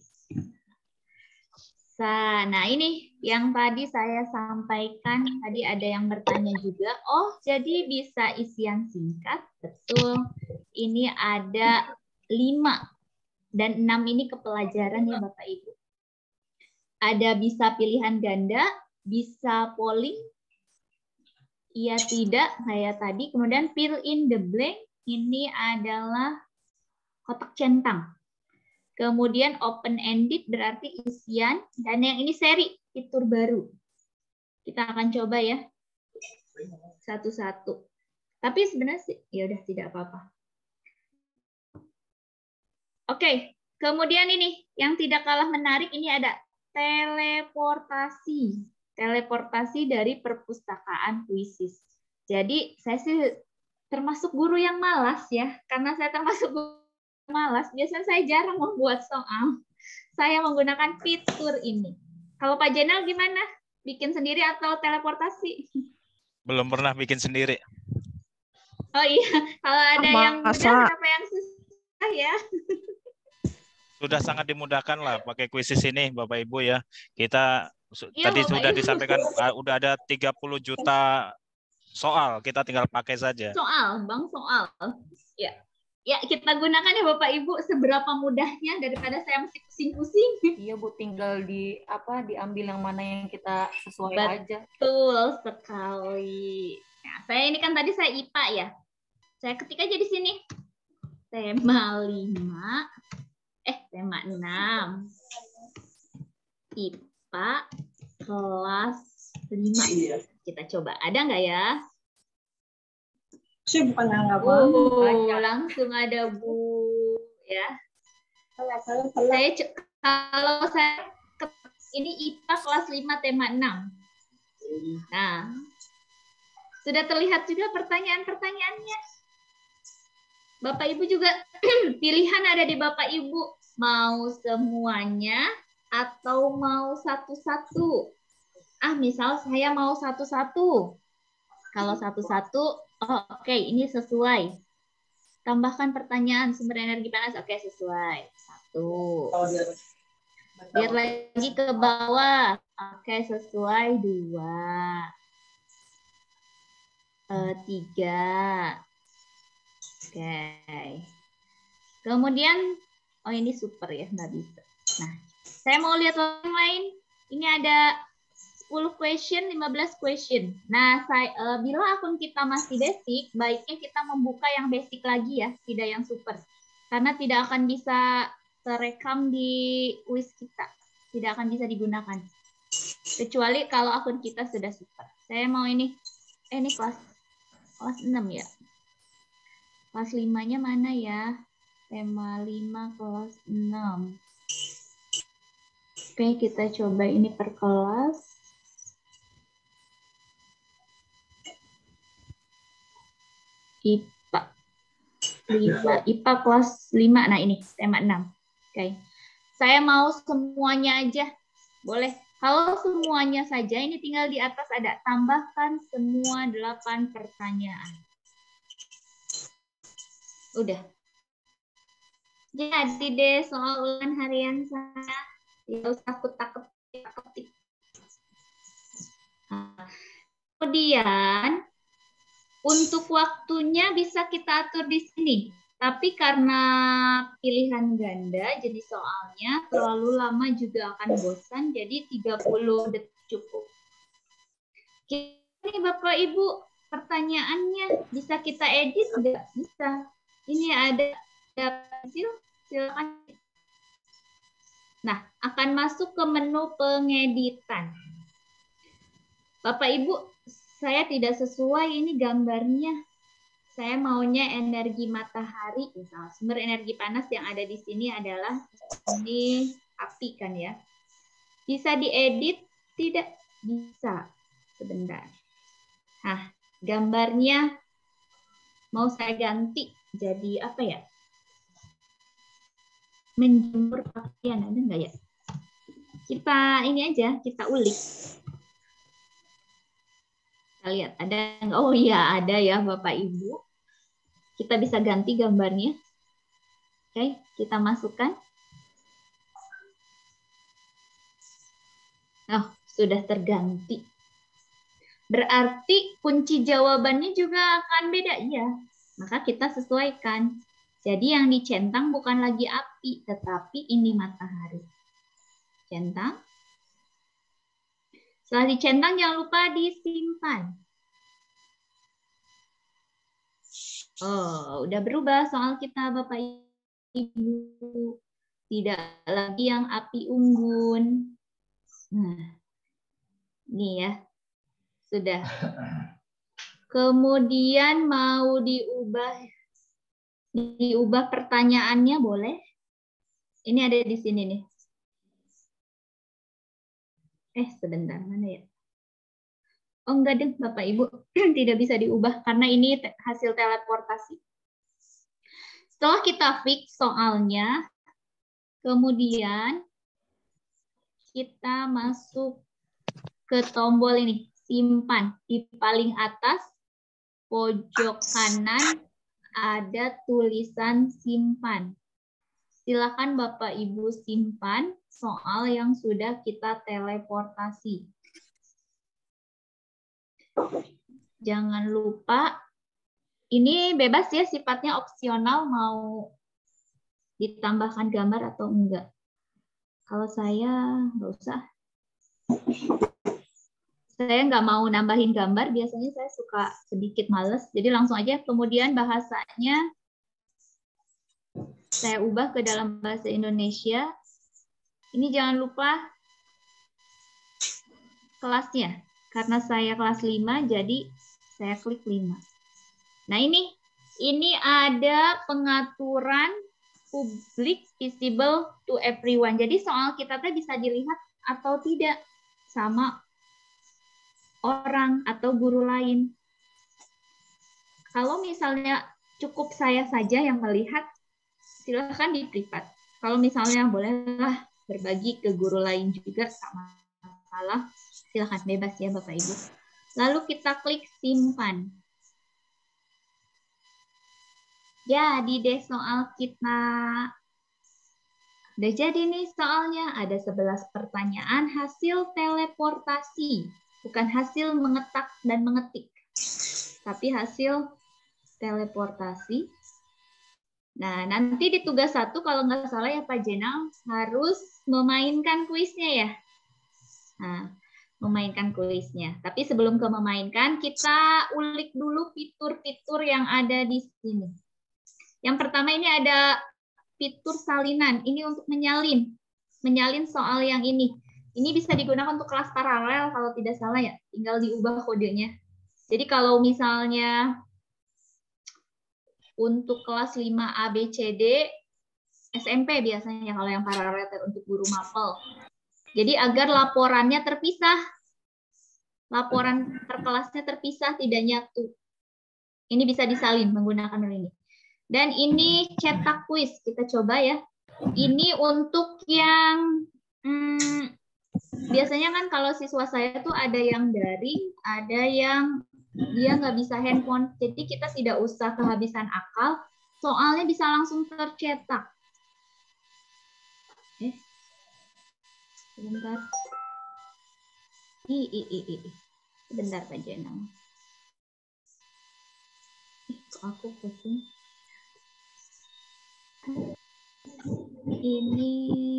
[SPEAKER 2] Nah, ini yang tadi saya sampaikan. Tadi ada yang bertanya juga. Oh, jadi bisa isian singkat. Betul. Ini ada 5. Dan 6 ini kepelajaran ya Bapak Ibu. Ada bisa pilihan ganda, bisa polling, iya tidak, kayak tadi. Kemudian fill in the blank, ini adalah kotak centang. Kemudian open-ended berarti isian. Dan yang ini seri, fitur baru. Kita akan coba ya. Satu-satu. Tapi sebenarnya sih, ya udah tidak apa-apa. Oke, kemudian ini yang tidak kalah menarik, ini ada teleportasi. Teleportasi dari perpustakaan puisis. Jadi saya sih termasuk guru yang malas ya. Karena saya termasuk guru malas, biasanya saya jarang membuat soal. Saya menggunakan fitur ini. Kalau Pak Jenal gimana? Bikin sendiri atau teleportasi?
[SPEAKER 1] Belum pernah bikin sendiri.
[SPEAKER 2] Oh iya, kalau ada yang mudah, kenapa yang susah ya?
[SPEAKER 1] Sudah sangat dimudahkan lah pakai kuisis ini, Bapak Ibu ya. Kita
[SPEAKER 2] ya,
[SPEAKER 1] tadi
[SPEAKER 2] Bapak
[SPEAKER 1] sudah
[SPEAKER 2] Ibu
[SPEAKER 1] disampaikan, udah ada 30 juta soal, kita tinggal pakai saja.
[SPEAKER 2] Soal, Bang, soal. Ya. Ya, kita gunakan ya Bapak Ibu seberapa mudahnya daripada saya mesti pusing-pusing.
[SPEAKER 5] Iya Bu, tinggal diambil yang mana yang kita sesuai aja.
[SPEAKER 2] Betul sekali. Nah, saya ini kan tadi saya IPA ya. Saya ketik aja di sini. Tema 6. IPA kelas 5. Kita coba. Ada nggak ya?
[SPEAKER 5] Bukan
[SPEAKER 2] langsung ada Bu ya. Saya Kalau saya ini IPA kelas 5 tema 6. Nah, sudah terlihat juga pertanyaan-pertanyaannya. Bapak Ibu juga pilihan ada di Bapak Ibu. Mau semuanya atau mau satu-satu? Misal saya mau satu-satu. Kalau satu-satu, oke, ini sesuai. Tambahkan pertanyaan sumber energi panas. Oke, sesuai. 1. Lihat lagi ke bawah. Oke, sesuai. 2. 3. Oke. Kemudian, ini super ya, nggak bisa. Nah, saya mau lihat yang lain. Ini ada 10 question, 15 question. Nah, bila akun kita masih basic, baiknya kita membuka yang basic lagi ya, tidak yang super. Karena tidak akan bisa terekam di quiz kita. Tidak akan bisa digunakan. Kecuali kalau akun kita sudah super. Saya mau ini kelas 6 ya. Kelas 5-nya mana ya? Tema 5 kelas 6. Oke, kita coba ini per kelas. IPA kelas 5. Nah, ini tema 6. Oke. Saya mau semuanya aja. Boleh. Kalau semuanya saja, ini tinggal di atas ada tambahkan semua 8 pertanyaan. Udah. Jadi deh soal ulangan harian saya. Tidak usah takut. Kemudian untuk waktunya bisa kita atur di sini. Tapi karena pilihan ganda, jadi soalnya terlalu lama juga akan bosan, jadi 30 detik cukup. Ini Bapak Ibu, pertanyaannya bisa kita edit nggak? Bisa. Ini ada pensil, silakan. Nah, akan masuk ke menu pengeditan. Bapak Ibu, saya tidak sesuai ini gambarnya. Saya maunya energi matahari, misal sumber energi panas yang ada di sini adalah ini api kan ya. Bisa diedit? Tidak bisa. Sebentar. Nah, gambarnya mau saya ganti jadi apa ya? Menjemur pakaian, ada nggak ya? Kita ini aja, kita ulik. Kita lihat ada nggak? Oh iya ada ya Bapak Ibu. Kita bisa ganti gambarnya. Oke, kita masukkan. Oh, sudah terganti. Berarti kunci jawabannya juga akan beda ya. Maka kita sesuaikan. Jadi yang dicentang bukan lagi api, tetapi ini matahari. Centang. Setelah dicentang jangan lupa disimpan. Oh, udah berubah soal kita Bapak Ibu. Tidak lagi yang api unggun. Nah, ini ya. Sudah. Kemudian mau diubah pertanyaannya boleh? Ini ada di sini nih. Sebentar, mana ya? Oh enggak deh Bapak Ibu, tidak bisa diubah karena ini hasil teleportasi. Setelah kita fix soalnya, kemudian kita masuk ke tombol ini, simpan. Di paling atas, pojok kanan, ada tulisan simpan. Silakan Bapak Ibu simpan soal yang sudah kita teleportasi. Jangan lupa, ini bebas ya sifatnya opsional mau ditambahkan gambar atau enggak. Kalau saya nggak usah. Saya nggak mau nambahin gambar, biasanya saya suka sedikit males, jadi langsung aja. Kemudian bahasanya saya ubah ke dalam bahasa Indonesia. Ini jangan lupa kelasnya. Karena saya kelas 5, jadi saya klik 5. Nah ini ada pengaturan public, visible to everyone. Jadi soal kita tuh bisa dilihat atau tidak sama orang atau guru lain. Kalau misalnya cukup saya saja yang melihat, silahkan di privat. Kalau misalnya bolehlah berbagi ke guru lain juga, sama masalah, silahkan bebas ya Bapak Ibu. Lalu kita klik simpan. Jadi deh soal kita. Udah jadi nih soalnya, ada 11 pertanyaan hasil teleportasi. Bukan hasil mengetak dan mengetik, tapi hasil teleportasi. Nah, nanti di tugas 1 kalau nggak salah ya Pak Jenal harus memainkan kuisnya ya. Nah, memainkan kuisnya. Tapi sebelum ke memainkan, kita ulik dulu fitur-fitur yang ada di sini. Yang pertama ini ada fitur salinan. Ini untuk menyalin soal yang ini. Ini bisa digunakan untuk kelas paralel kalau tidak salah ya. Tinggal diubah kodenya. Jadi kalau misalnya untuk kelas 5 ABCD, SMP biasanya kalau yang paralel untuk guru mapel. Jadi agar laporannya terpisah. Laporan per kelasnya terpisah, tidak nyatu. Ini bisa disalin menggunakan ini. Dan ini cetak kuis. Kita coba ya. Ini untuk yang biasanya kan kalau siswa saya tuh ada yang daring, ada yang dia nggak bisa handphone. Jadi kita tidak usah kehabisan akal. Soalnya bisa langsung tercetak. Sebentar. Sebentar Pak Jenang. Aku pusing. Ini.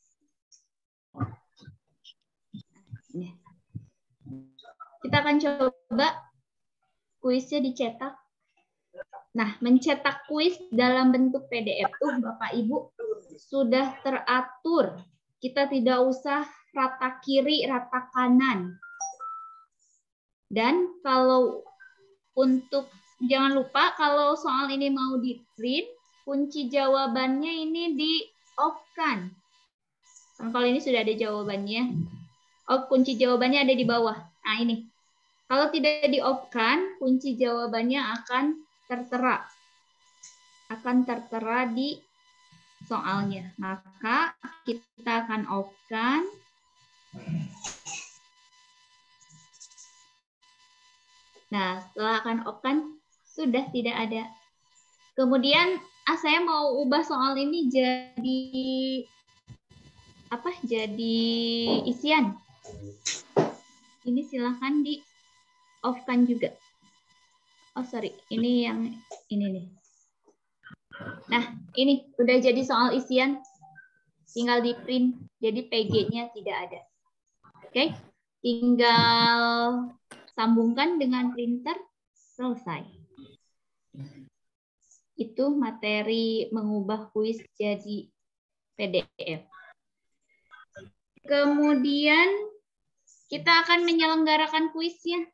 [SPEAKER 2] Kita akan coba kuisnya dicetak. Nah, mencetak kuis dalam bentuk PDF tuh Bapak Ibu sudah teratur. Kita tidak usah rata kiri, rata kanan. Dan kalau untuk, jangan lupa kalau soal ini mau di-print, kunci jawabannya ini di-off-kan. Kalau ini sudah ada jawabannya. Oh, kunci jawabannya ada di bawah. Nah, ini. Kalau tidak di-off-kan, kunci jawabannya akan tertera. Akan tertera di soalnya. Maka kita akan off-kan. Nah, setelah akan off-kan, sudah tidak ada. Kemudian, saya mau ubah soal ini jadi apa? Jadi isian. Ini silahkan di off-kan juga. Oh, sorry. Ini yang ini nih. Nah, ini udah jadi soal isian. Tinggal di print. Jadi PG-nya tidak ada. Oke. Tinggal sambungkan dengan printer. Selesai. Itu materi mengubah kuis jadi PDF. Kemudian kita akan menyelenggarakan kuisnya.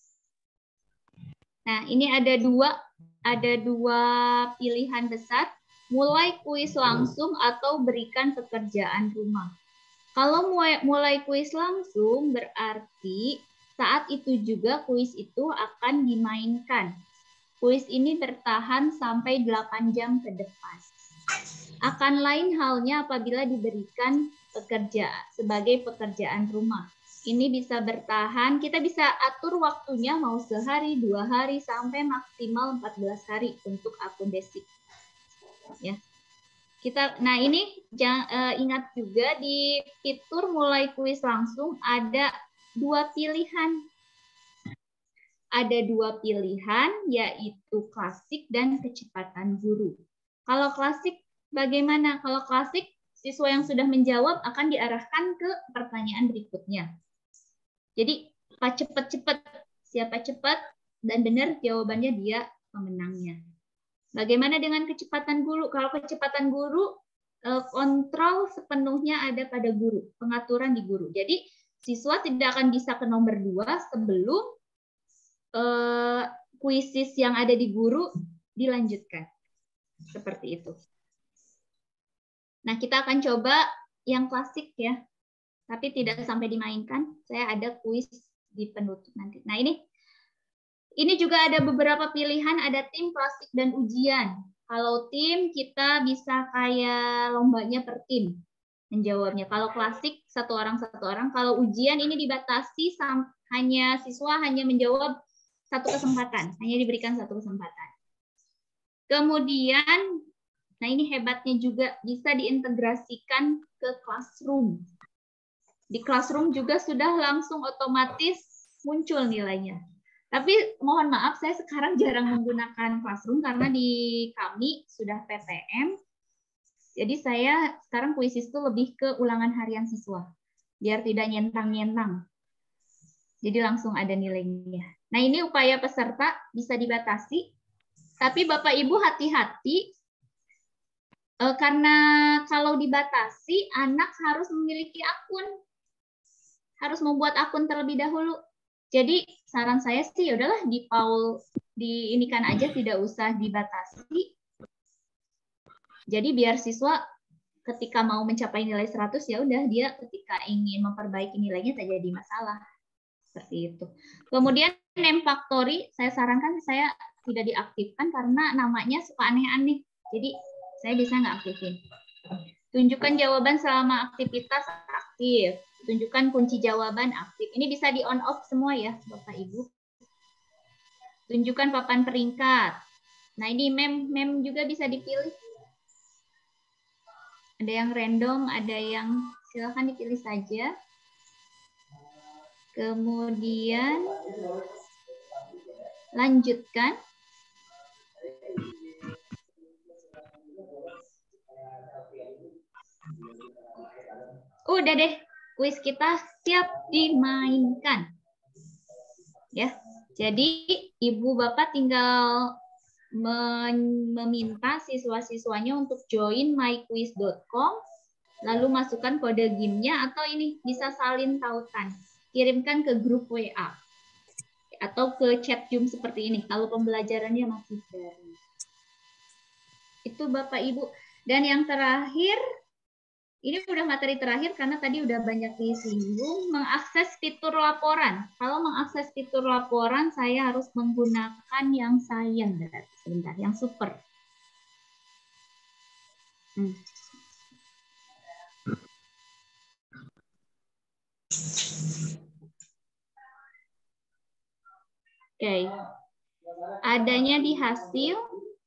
[SPEAKER 2] Nah, ini ada dua pilihan besar, mulai kuis langsung atau berikan pekerjaan rumah. Kalau mulai kuis langsung berarti saat itu juga kuis itu akan dimainkan. Kuis ini bertahan sampai 8 jam ke depan. Akan lain halnya apabila diberikan sebagai pekerjaan rumah. Ini bisa bertahan, kita bisa atur waktunya mau sehari, 2 hari, sampai maksimal 14 hari untuk akun basic. Ya. Nah ini ingat juga di fitur mulai kuis langsung ada 2 pilihan. Ada 2 pilihan, yaitu klasik dan kecepatan guru. Kalau klasik bagaimana? Kalau klasik, siswa yang sudah menjawab akan diarahkan ke pertanyaan berikutnya. Jadi, cepat-cepat, siapa cepat dan benar jawabannya dia pemenangnya. Bagaimana dengan kecepatan guru? Kalau kecepatan guru, kontrol sepenuhnya ada pada guru, pengaturan di guru. Jadi, siswa tidak akan bisa ke nomor 2 sebelum kuisis yang ada di guru dilanjutkan. Seperti itu. Nah, kita akan coba yang klasik ya, tapi tidak sampai dimainkan. Saya ada kuis di penutup nanti. Nah, ini juga ada beberapa pilihan, ada tim, klasik, dan ujian. Kalau tim, kita bisa kayak lombanya per tim menjawabnya. Kalau klasik, satu orang. Kalau ujian ini dibatasi, siswa hanya menjawab satu kesempatan. Hanya diberikan satu kesempatan. Kemudian, nah ini hebatnya juga, bisa diintegrasikan ke Classroom. Di Classroom juga sudah langsung otomatis muncul nilainya. Tapi mohon maaf, saya sekarang jarang menggunakan Classroom karena di kami sudah PTM. Jadi saya sekarang kuisis itu lebih ke ulangan harian siswa. Biar tidak nyentang-nyentang. Jadi langsung ada nilainya. Nah ini upaya peserta bisa dibatasi. Tapi Bapak Ibu hati-hati. Karena kalau dibatasi, anak harus memiliki akun. Harus membuat akun terlebih dahulu. Jadi saran saya sih yaudahlah diinikan aja, tidak usah dibatasi. Jadi biar siswa ketika mau mencapai nilai 100 ya udah dia ketika ingin memperbaiki nilainya tak jadi masalah. Seperti itu. Kemudian name factory saya sarankan saya tidak diaktifkan karena namanya suka aneh-aneh. Jadi saya bisa nggak aktifin. Tunjukkan jawaban selama aktivitas aktif. Tunjukkan kunci jawaban aktif. Ini bisa di on off semua ya, Bapak Ibu. Tunjukkan papan peringkat. Nah, ini mem juga bisa dipilih. Ada yang random, ada yang silakan dipilih saja. Kemudian lanjutkan. Udah deh. Kuis kita siap dimainkan. Ya. Jadi Ibu Bapak tinggal meminta siswa-siswanya untuk join myquiz.com, lalu masukkan kode GIM-nya atau ini bisa salin tautan. Kirimkan ke grup WA atau ke chat Zoom seperti ini kalau pembelajarannya masih baru. Itu Bapak Ibu. Dan yang terakhir, ini udah materi terakhir karena tadi udah banyak disinggung, mengakses fitur laporan. Kalau mengakses fitur laporan, saya harus menggunakan yang Science. Sebentar, yang super. Oke. Adanya di hasil.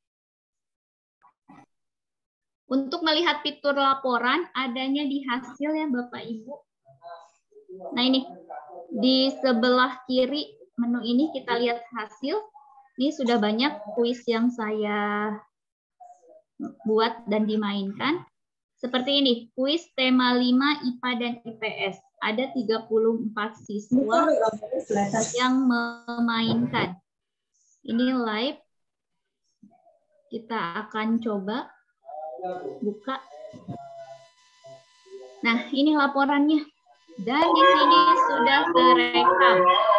[SPEAKER 2] Untuk melihat fitur laporan, adanya di hasil ya Bapak Ibu. Nah ini, di sebelah kiri menu ini kita lihat hasil. Ini sudah banyak kuis yang saya buat dan dimainkan. Seperti ini, kuis tema 5 IPA dan IPS. Ada 34 siswa yang memainkan. Ini live. Kita akan coba buka. Nah, ini laporannya. Dan di sini sudah terekam.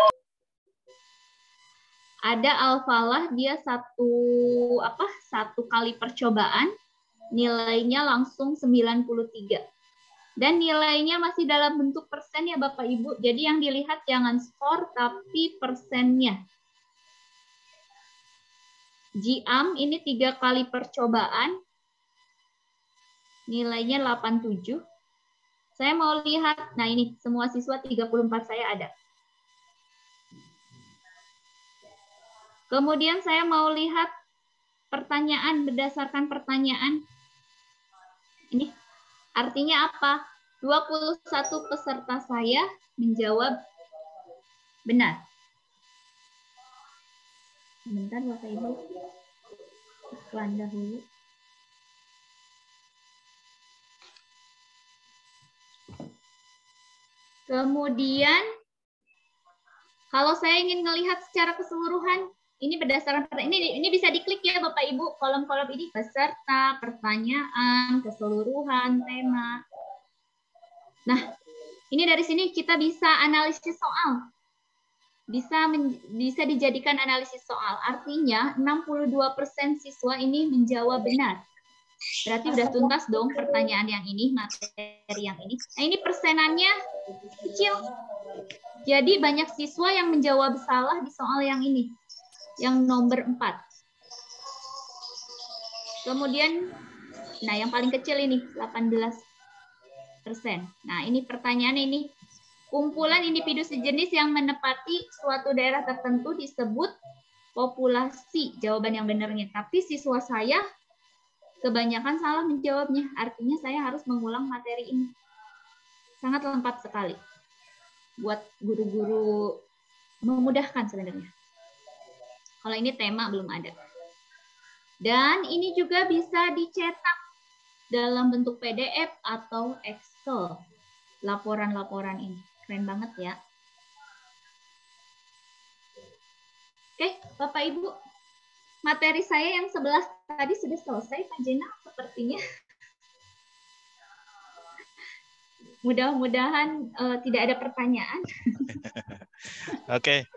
[SPEAKER 2] Ada Al-Falah, dia satu kali percobaan, nilainya langsung 93. Dan nilainya masih dalam bentuk persen ya Bapak Ibu. Jadi yang dilihat jangan skor, tapi persennya. Jiam ini 3 kali percobaan, nilainya 87. Saya mau lihat, nah ini semua siswa 34 saya ada. Kemudian saya mau lihat pertanyaan berdasarkan pertanyaan. Ini artinya apa? 21 peserta saya menjawab benar. Sebentar Bapak Ibu. Iklan dahulu. Kemudian, kalau saya ingin melihat secara keseluruhan, ini berdasarkan ini bisa diklik ya Bapak Ibu, kolom-kolom ini peserta, pertanyaan, keseluruhan, tema. Nah, ini dari sini kita bisa analisis soal. Bisa dijadikan analisis soal. Artinya 62% siswa ini menjawab benar. Berarti udah tuntas dong pertanyaan yang ini, materi yang ini. Nah, ini persenannya kecil. Jadi banyak siswa yang menjawab salah di soal yang ini. Yang nomor 4. Kemudian, nah yang paling kecil ini, 18%. Nah, ini pertanyaannya ini. Kumpulan individu sejenis yang menempati suatu daerah tertentu disebut populasi. Jawaban yang benarnya. Tapi siswa saya kebanyakan salah menjawabnya. Artinya saya harus mengulang materi ini. Sangat lengkap sekali. Buat guru-guru memudahkan sebenarnya. Kalau ini tema belum ada. Dan ini juga bisa dicetak dalam bentuk PDF atau Excel. Laporan-laporan ini. Keren banget ya. Oke, Bapak Ibu. Materi saya yang 11 tadi sudah selesai, Pak Jena, sepertinya. Mudah-mudahan tidak ada pertanyaan.
[SPEAKER 1] Oke.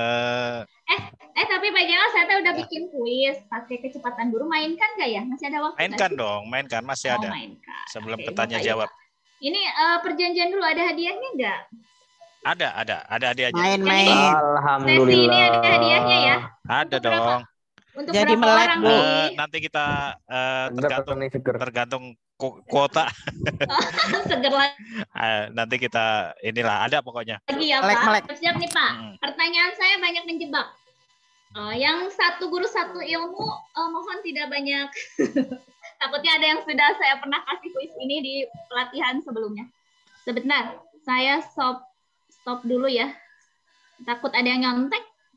[SPEAKER 2] Tapi Pak Jena, saya udah bikin kuis pakai kecepatan guru. Mainkan nggak ya? Masih ada waktu?
[SPEAKER 1] Mainkan dong, mainkan. Masih ada.
[SPEAKER 2] Mainkan.
[SPEAKER 1] Sebelum bertanya jawab.
[SPEAKER 2] Ini perjanjian dulu, ada hadiahnya nggak?
[SPEAKER 1] Ada hadiahnya.
[SPEAKER 3] Main.
[SPEAKER 2] Alhamdulillah. Sesi ini ada hadiahnya ya?
[SPEAKER 1] Ada dong.
[SPEAKER 2] Untuk
[SPEAKER 3] jadi
[SPEAKER 2] berapa orang nih?
[SPEAKER 1] Nanti kita tergantung kuota.
[SPEAKER 2] Seger lagi.
[SPEAKER 1] Nanti kita inilah ada pokoknya.
[SPEAKER 2] Lagi ya Pak. Siap nih Pak. Pertanyaan saya banyak menjebak. Yang satu guru satu ilmu mohon tidak banyak. Takutnya ada yang sudah saya pernah kasih kuis ini di pelatihan sebelumnya. Sebentar, saya stop dulu ya. Takut ada yang nyontek.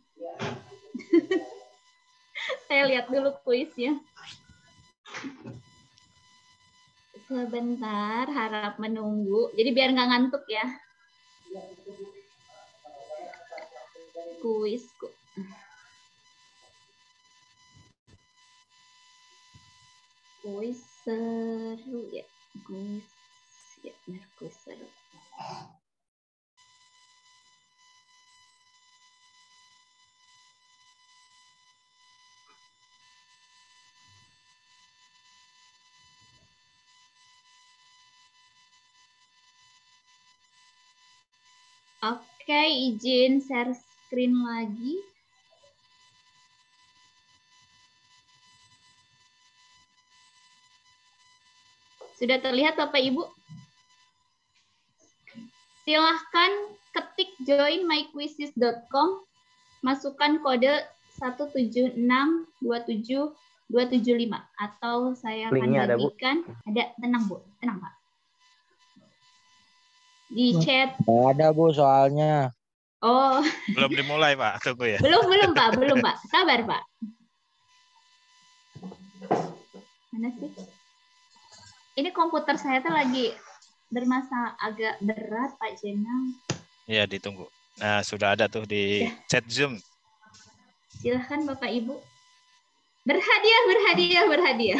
[SPEAKER 2] Saya lihat dulu kuisnya. Sebentar, harap menunggu. Jadi biar nggak ngantuk ya. Kuisku. Kuis seru ya. Kuis seru. Oke, izin share screen lagi. Sudah terlihat Bapak Ibu? Silahkan ketik joinmyquizzes.com, masukkan kode 1762725 atau saya akan bagikan. Ada, tenang Bu, tenang Pak. Di chat.
[SPEAKER 3] Ada Bu soalnya.
[SPEAKER 2] Oh.
[SPEAKER 1] Belum dimulai Pak, tunggu ya.
[SPEAKER 2] Belum Pak. Sabar Pak. Mana sih? Ini komputer saya tuh lagi bermasalah agak berat Pak Jenang.
[SPEAKER 1] Iya, ditunggu. Nah, sudah ada tuh di chat Zoom.
[SPEAKER 2] Silahkan Bapak Ibu. Berhadiah.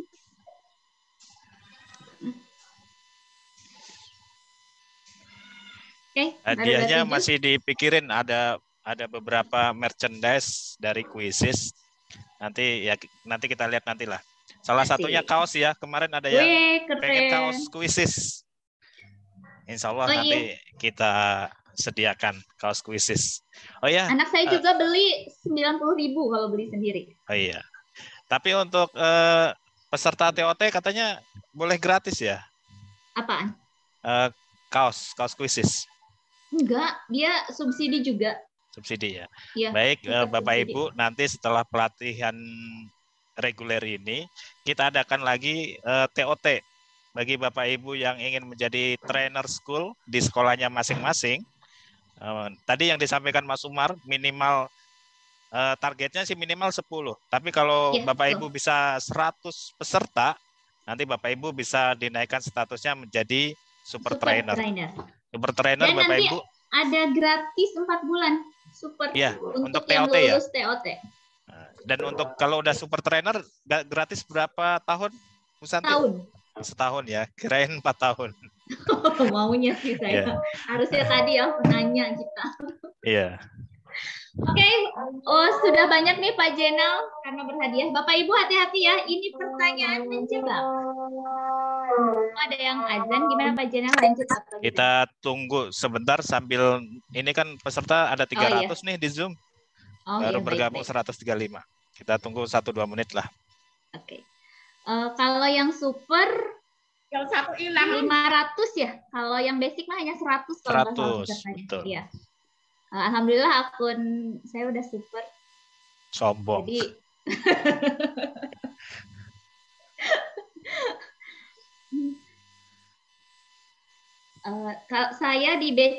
[SPEAKER 2] Oke,
[SPEAKER 1] hadiahnya masih dipikirin, ada beberapa merchandise dari Quizzes. Nanti kita lihat nantilah. Salah satunya kaos ya. Kemarin ada yang pengen kaos Quizzes. Insya Allah nanti kita sediakan kaos Quizzes. Oh ya.
[SPEAKER 2] Anak saya juga beli 90.000 kalau beli sendiri.
[SPEAKER 1] Oh iya. Tapi untuk peserta TOT katanya boleh gratis ya?
[SPEAKER 2] Apaan?
[SPEAKER 1] Kaos Quizzes.
[SPEAKER 2] Enggak, dia subsidi juga.
[SPEAKER 1] Subsidi ya.
[SPEAKER 2] Ya,
[SPEAKER 1] baik Bapak subsidi. Ibu, nanti setelah pelatihan reguler ini kita adakan lagi TOT bagi Bapak Ibu yang ingin menjadi trainer school di sekolahnya masing-masing. Tadi yang disampaikan Mas Umar minimal targetnya sih minimal 10. Tapi kalau Bapak Ibu bisa 100 peserta, nanti Bapak Ibu bisa dinaikkan statusnya menjadi super trainer. Super trainer
[SPEAKER 2] dan
[SPEAKER 1] Bapak
[SPEAKER 2] nanti
[SPEAKER 1] Ibu
[SPEAKER 2] ada gratis 4 bulan super
[SPEAKER 1] ya, untuk
[SPEAKER 2] yang
[SPEAKER 1] TOT ya.
[SPEAKER 2] TOT.
[SPEAKER 1] Dan untuk kalau udah super trainer gratis berapa tahun? Setahun ya. Kirain 4 tahun.
[SPEAKER 2] Maunya sih saya. Harusnya tadi ya nanya kita.
[SPEAKER 1] Iya.
[SPEAKER 2] Oke, oh sudah banyak nih Pak Jenal karena berhadiah. Bapak Ibu hati-hati ya, ini pertanyaan menjebak. Ada yang azan, gimana Pak Jenal, lanjut apa?
[SPEAKER 1] Kita tunggu sebentar sambil ini kan peserta ada 300 nih di Zoom. Baru bergabung 135. Kita tunggu 1-2 menit lah.
[SPEAKER 2] Oke. Kalau yang super
[SPEAKER 8] yang satu hilang
[SPEAKER 2] 500 ya. Kalau yang basic mah hanya 100 kalau
[SPEAKER 1] 100. Betul.
[SPEAKER 2] Iya. Alhamdulillah akun saya udah super.
[SPEAKER 1] Sombong.
[SPEAKER 2] Jadi kalau saya di basic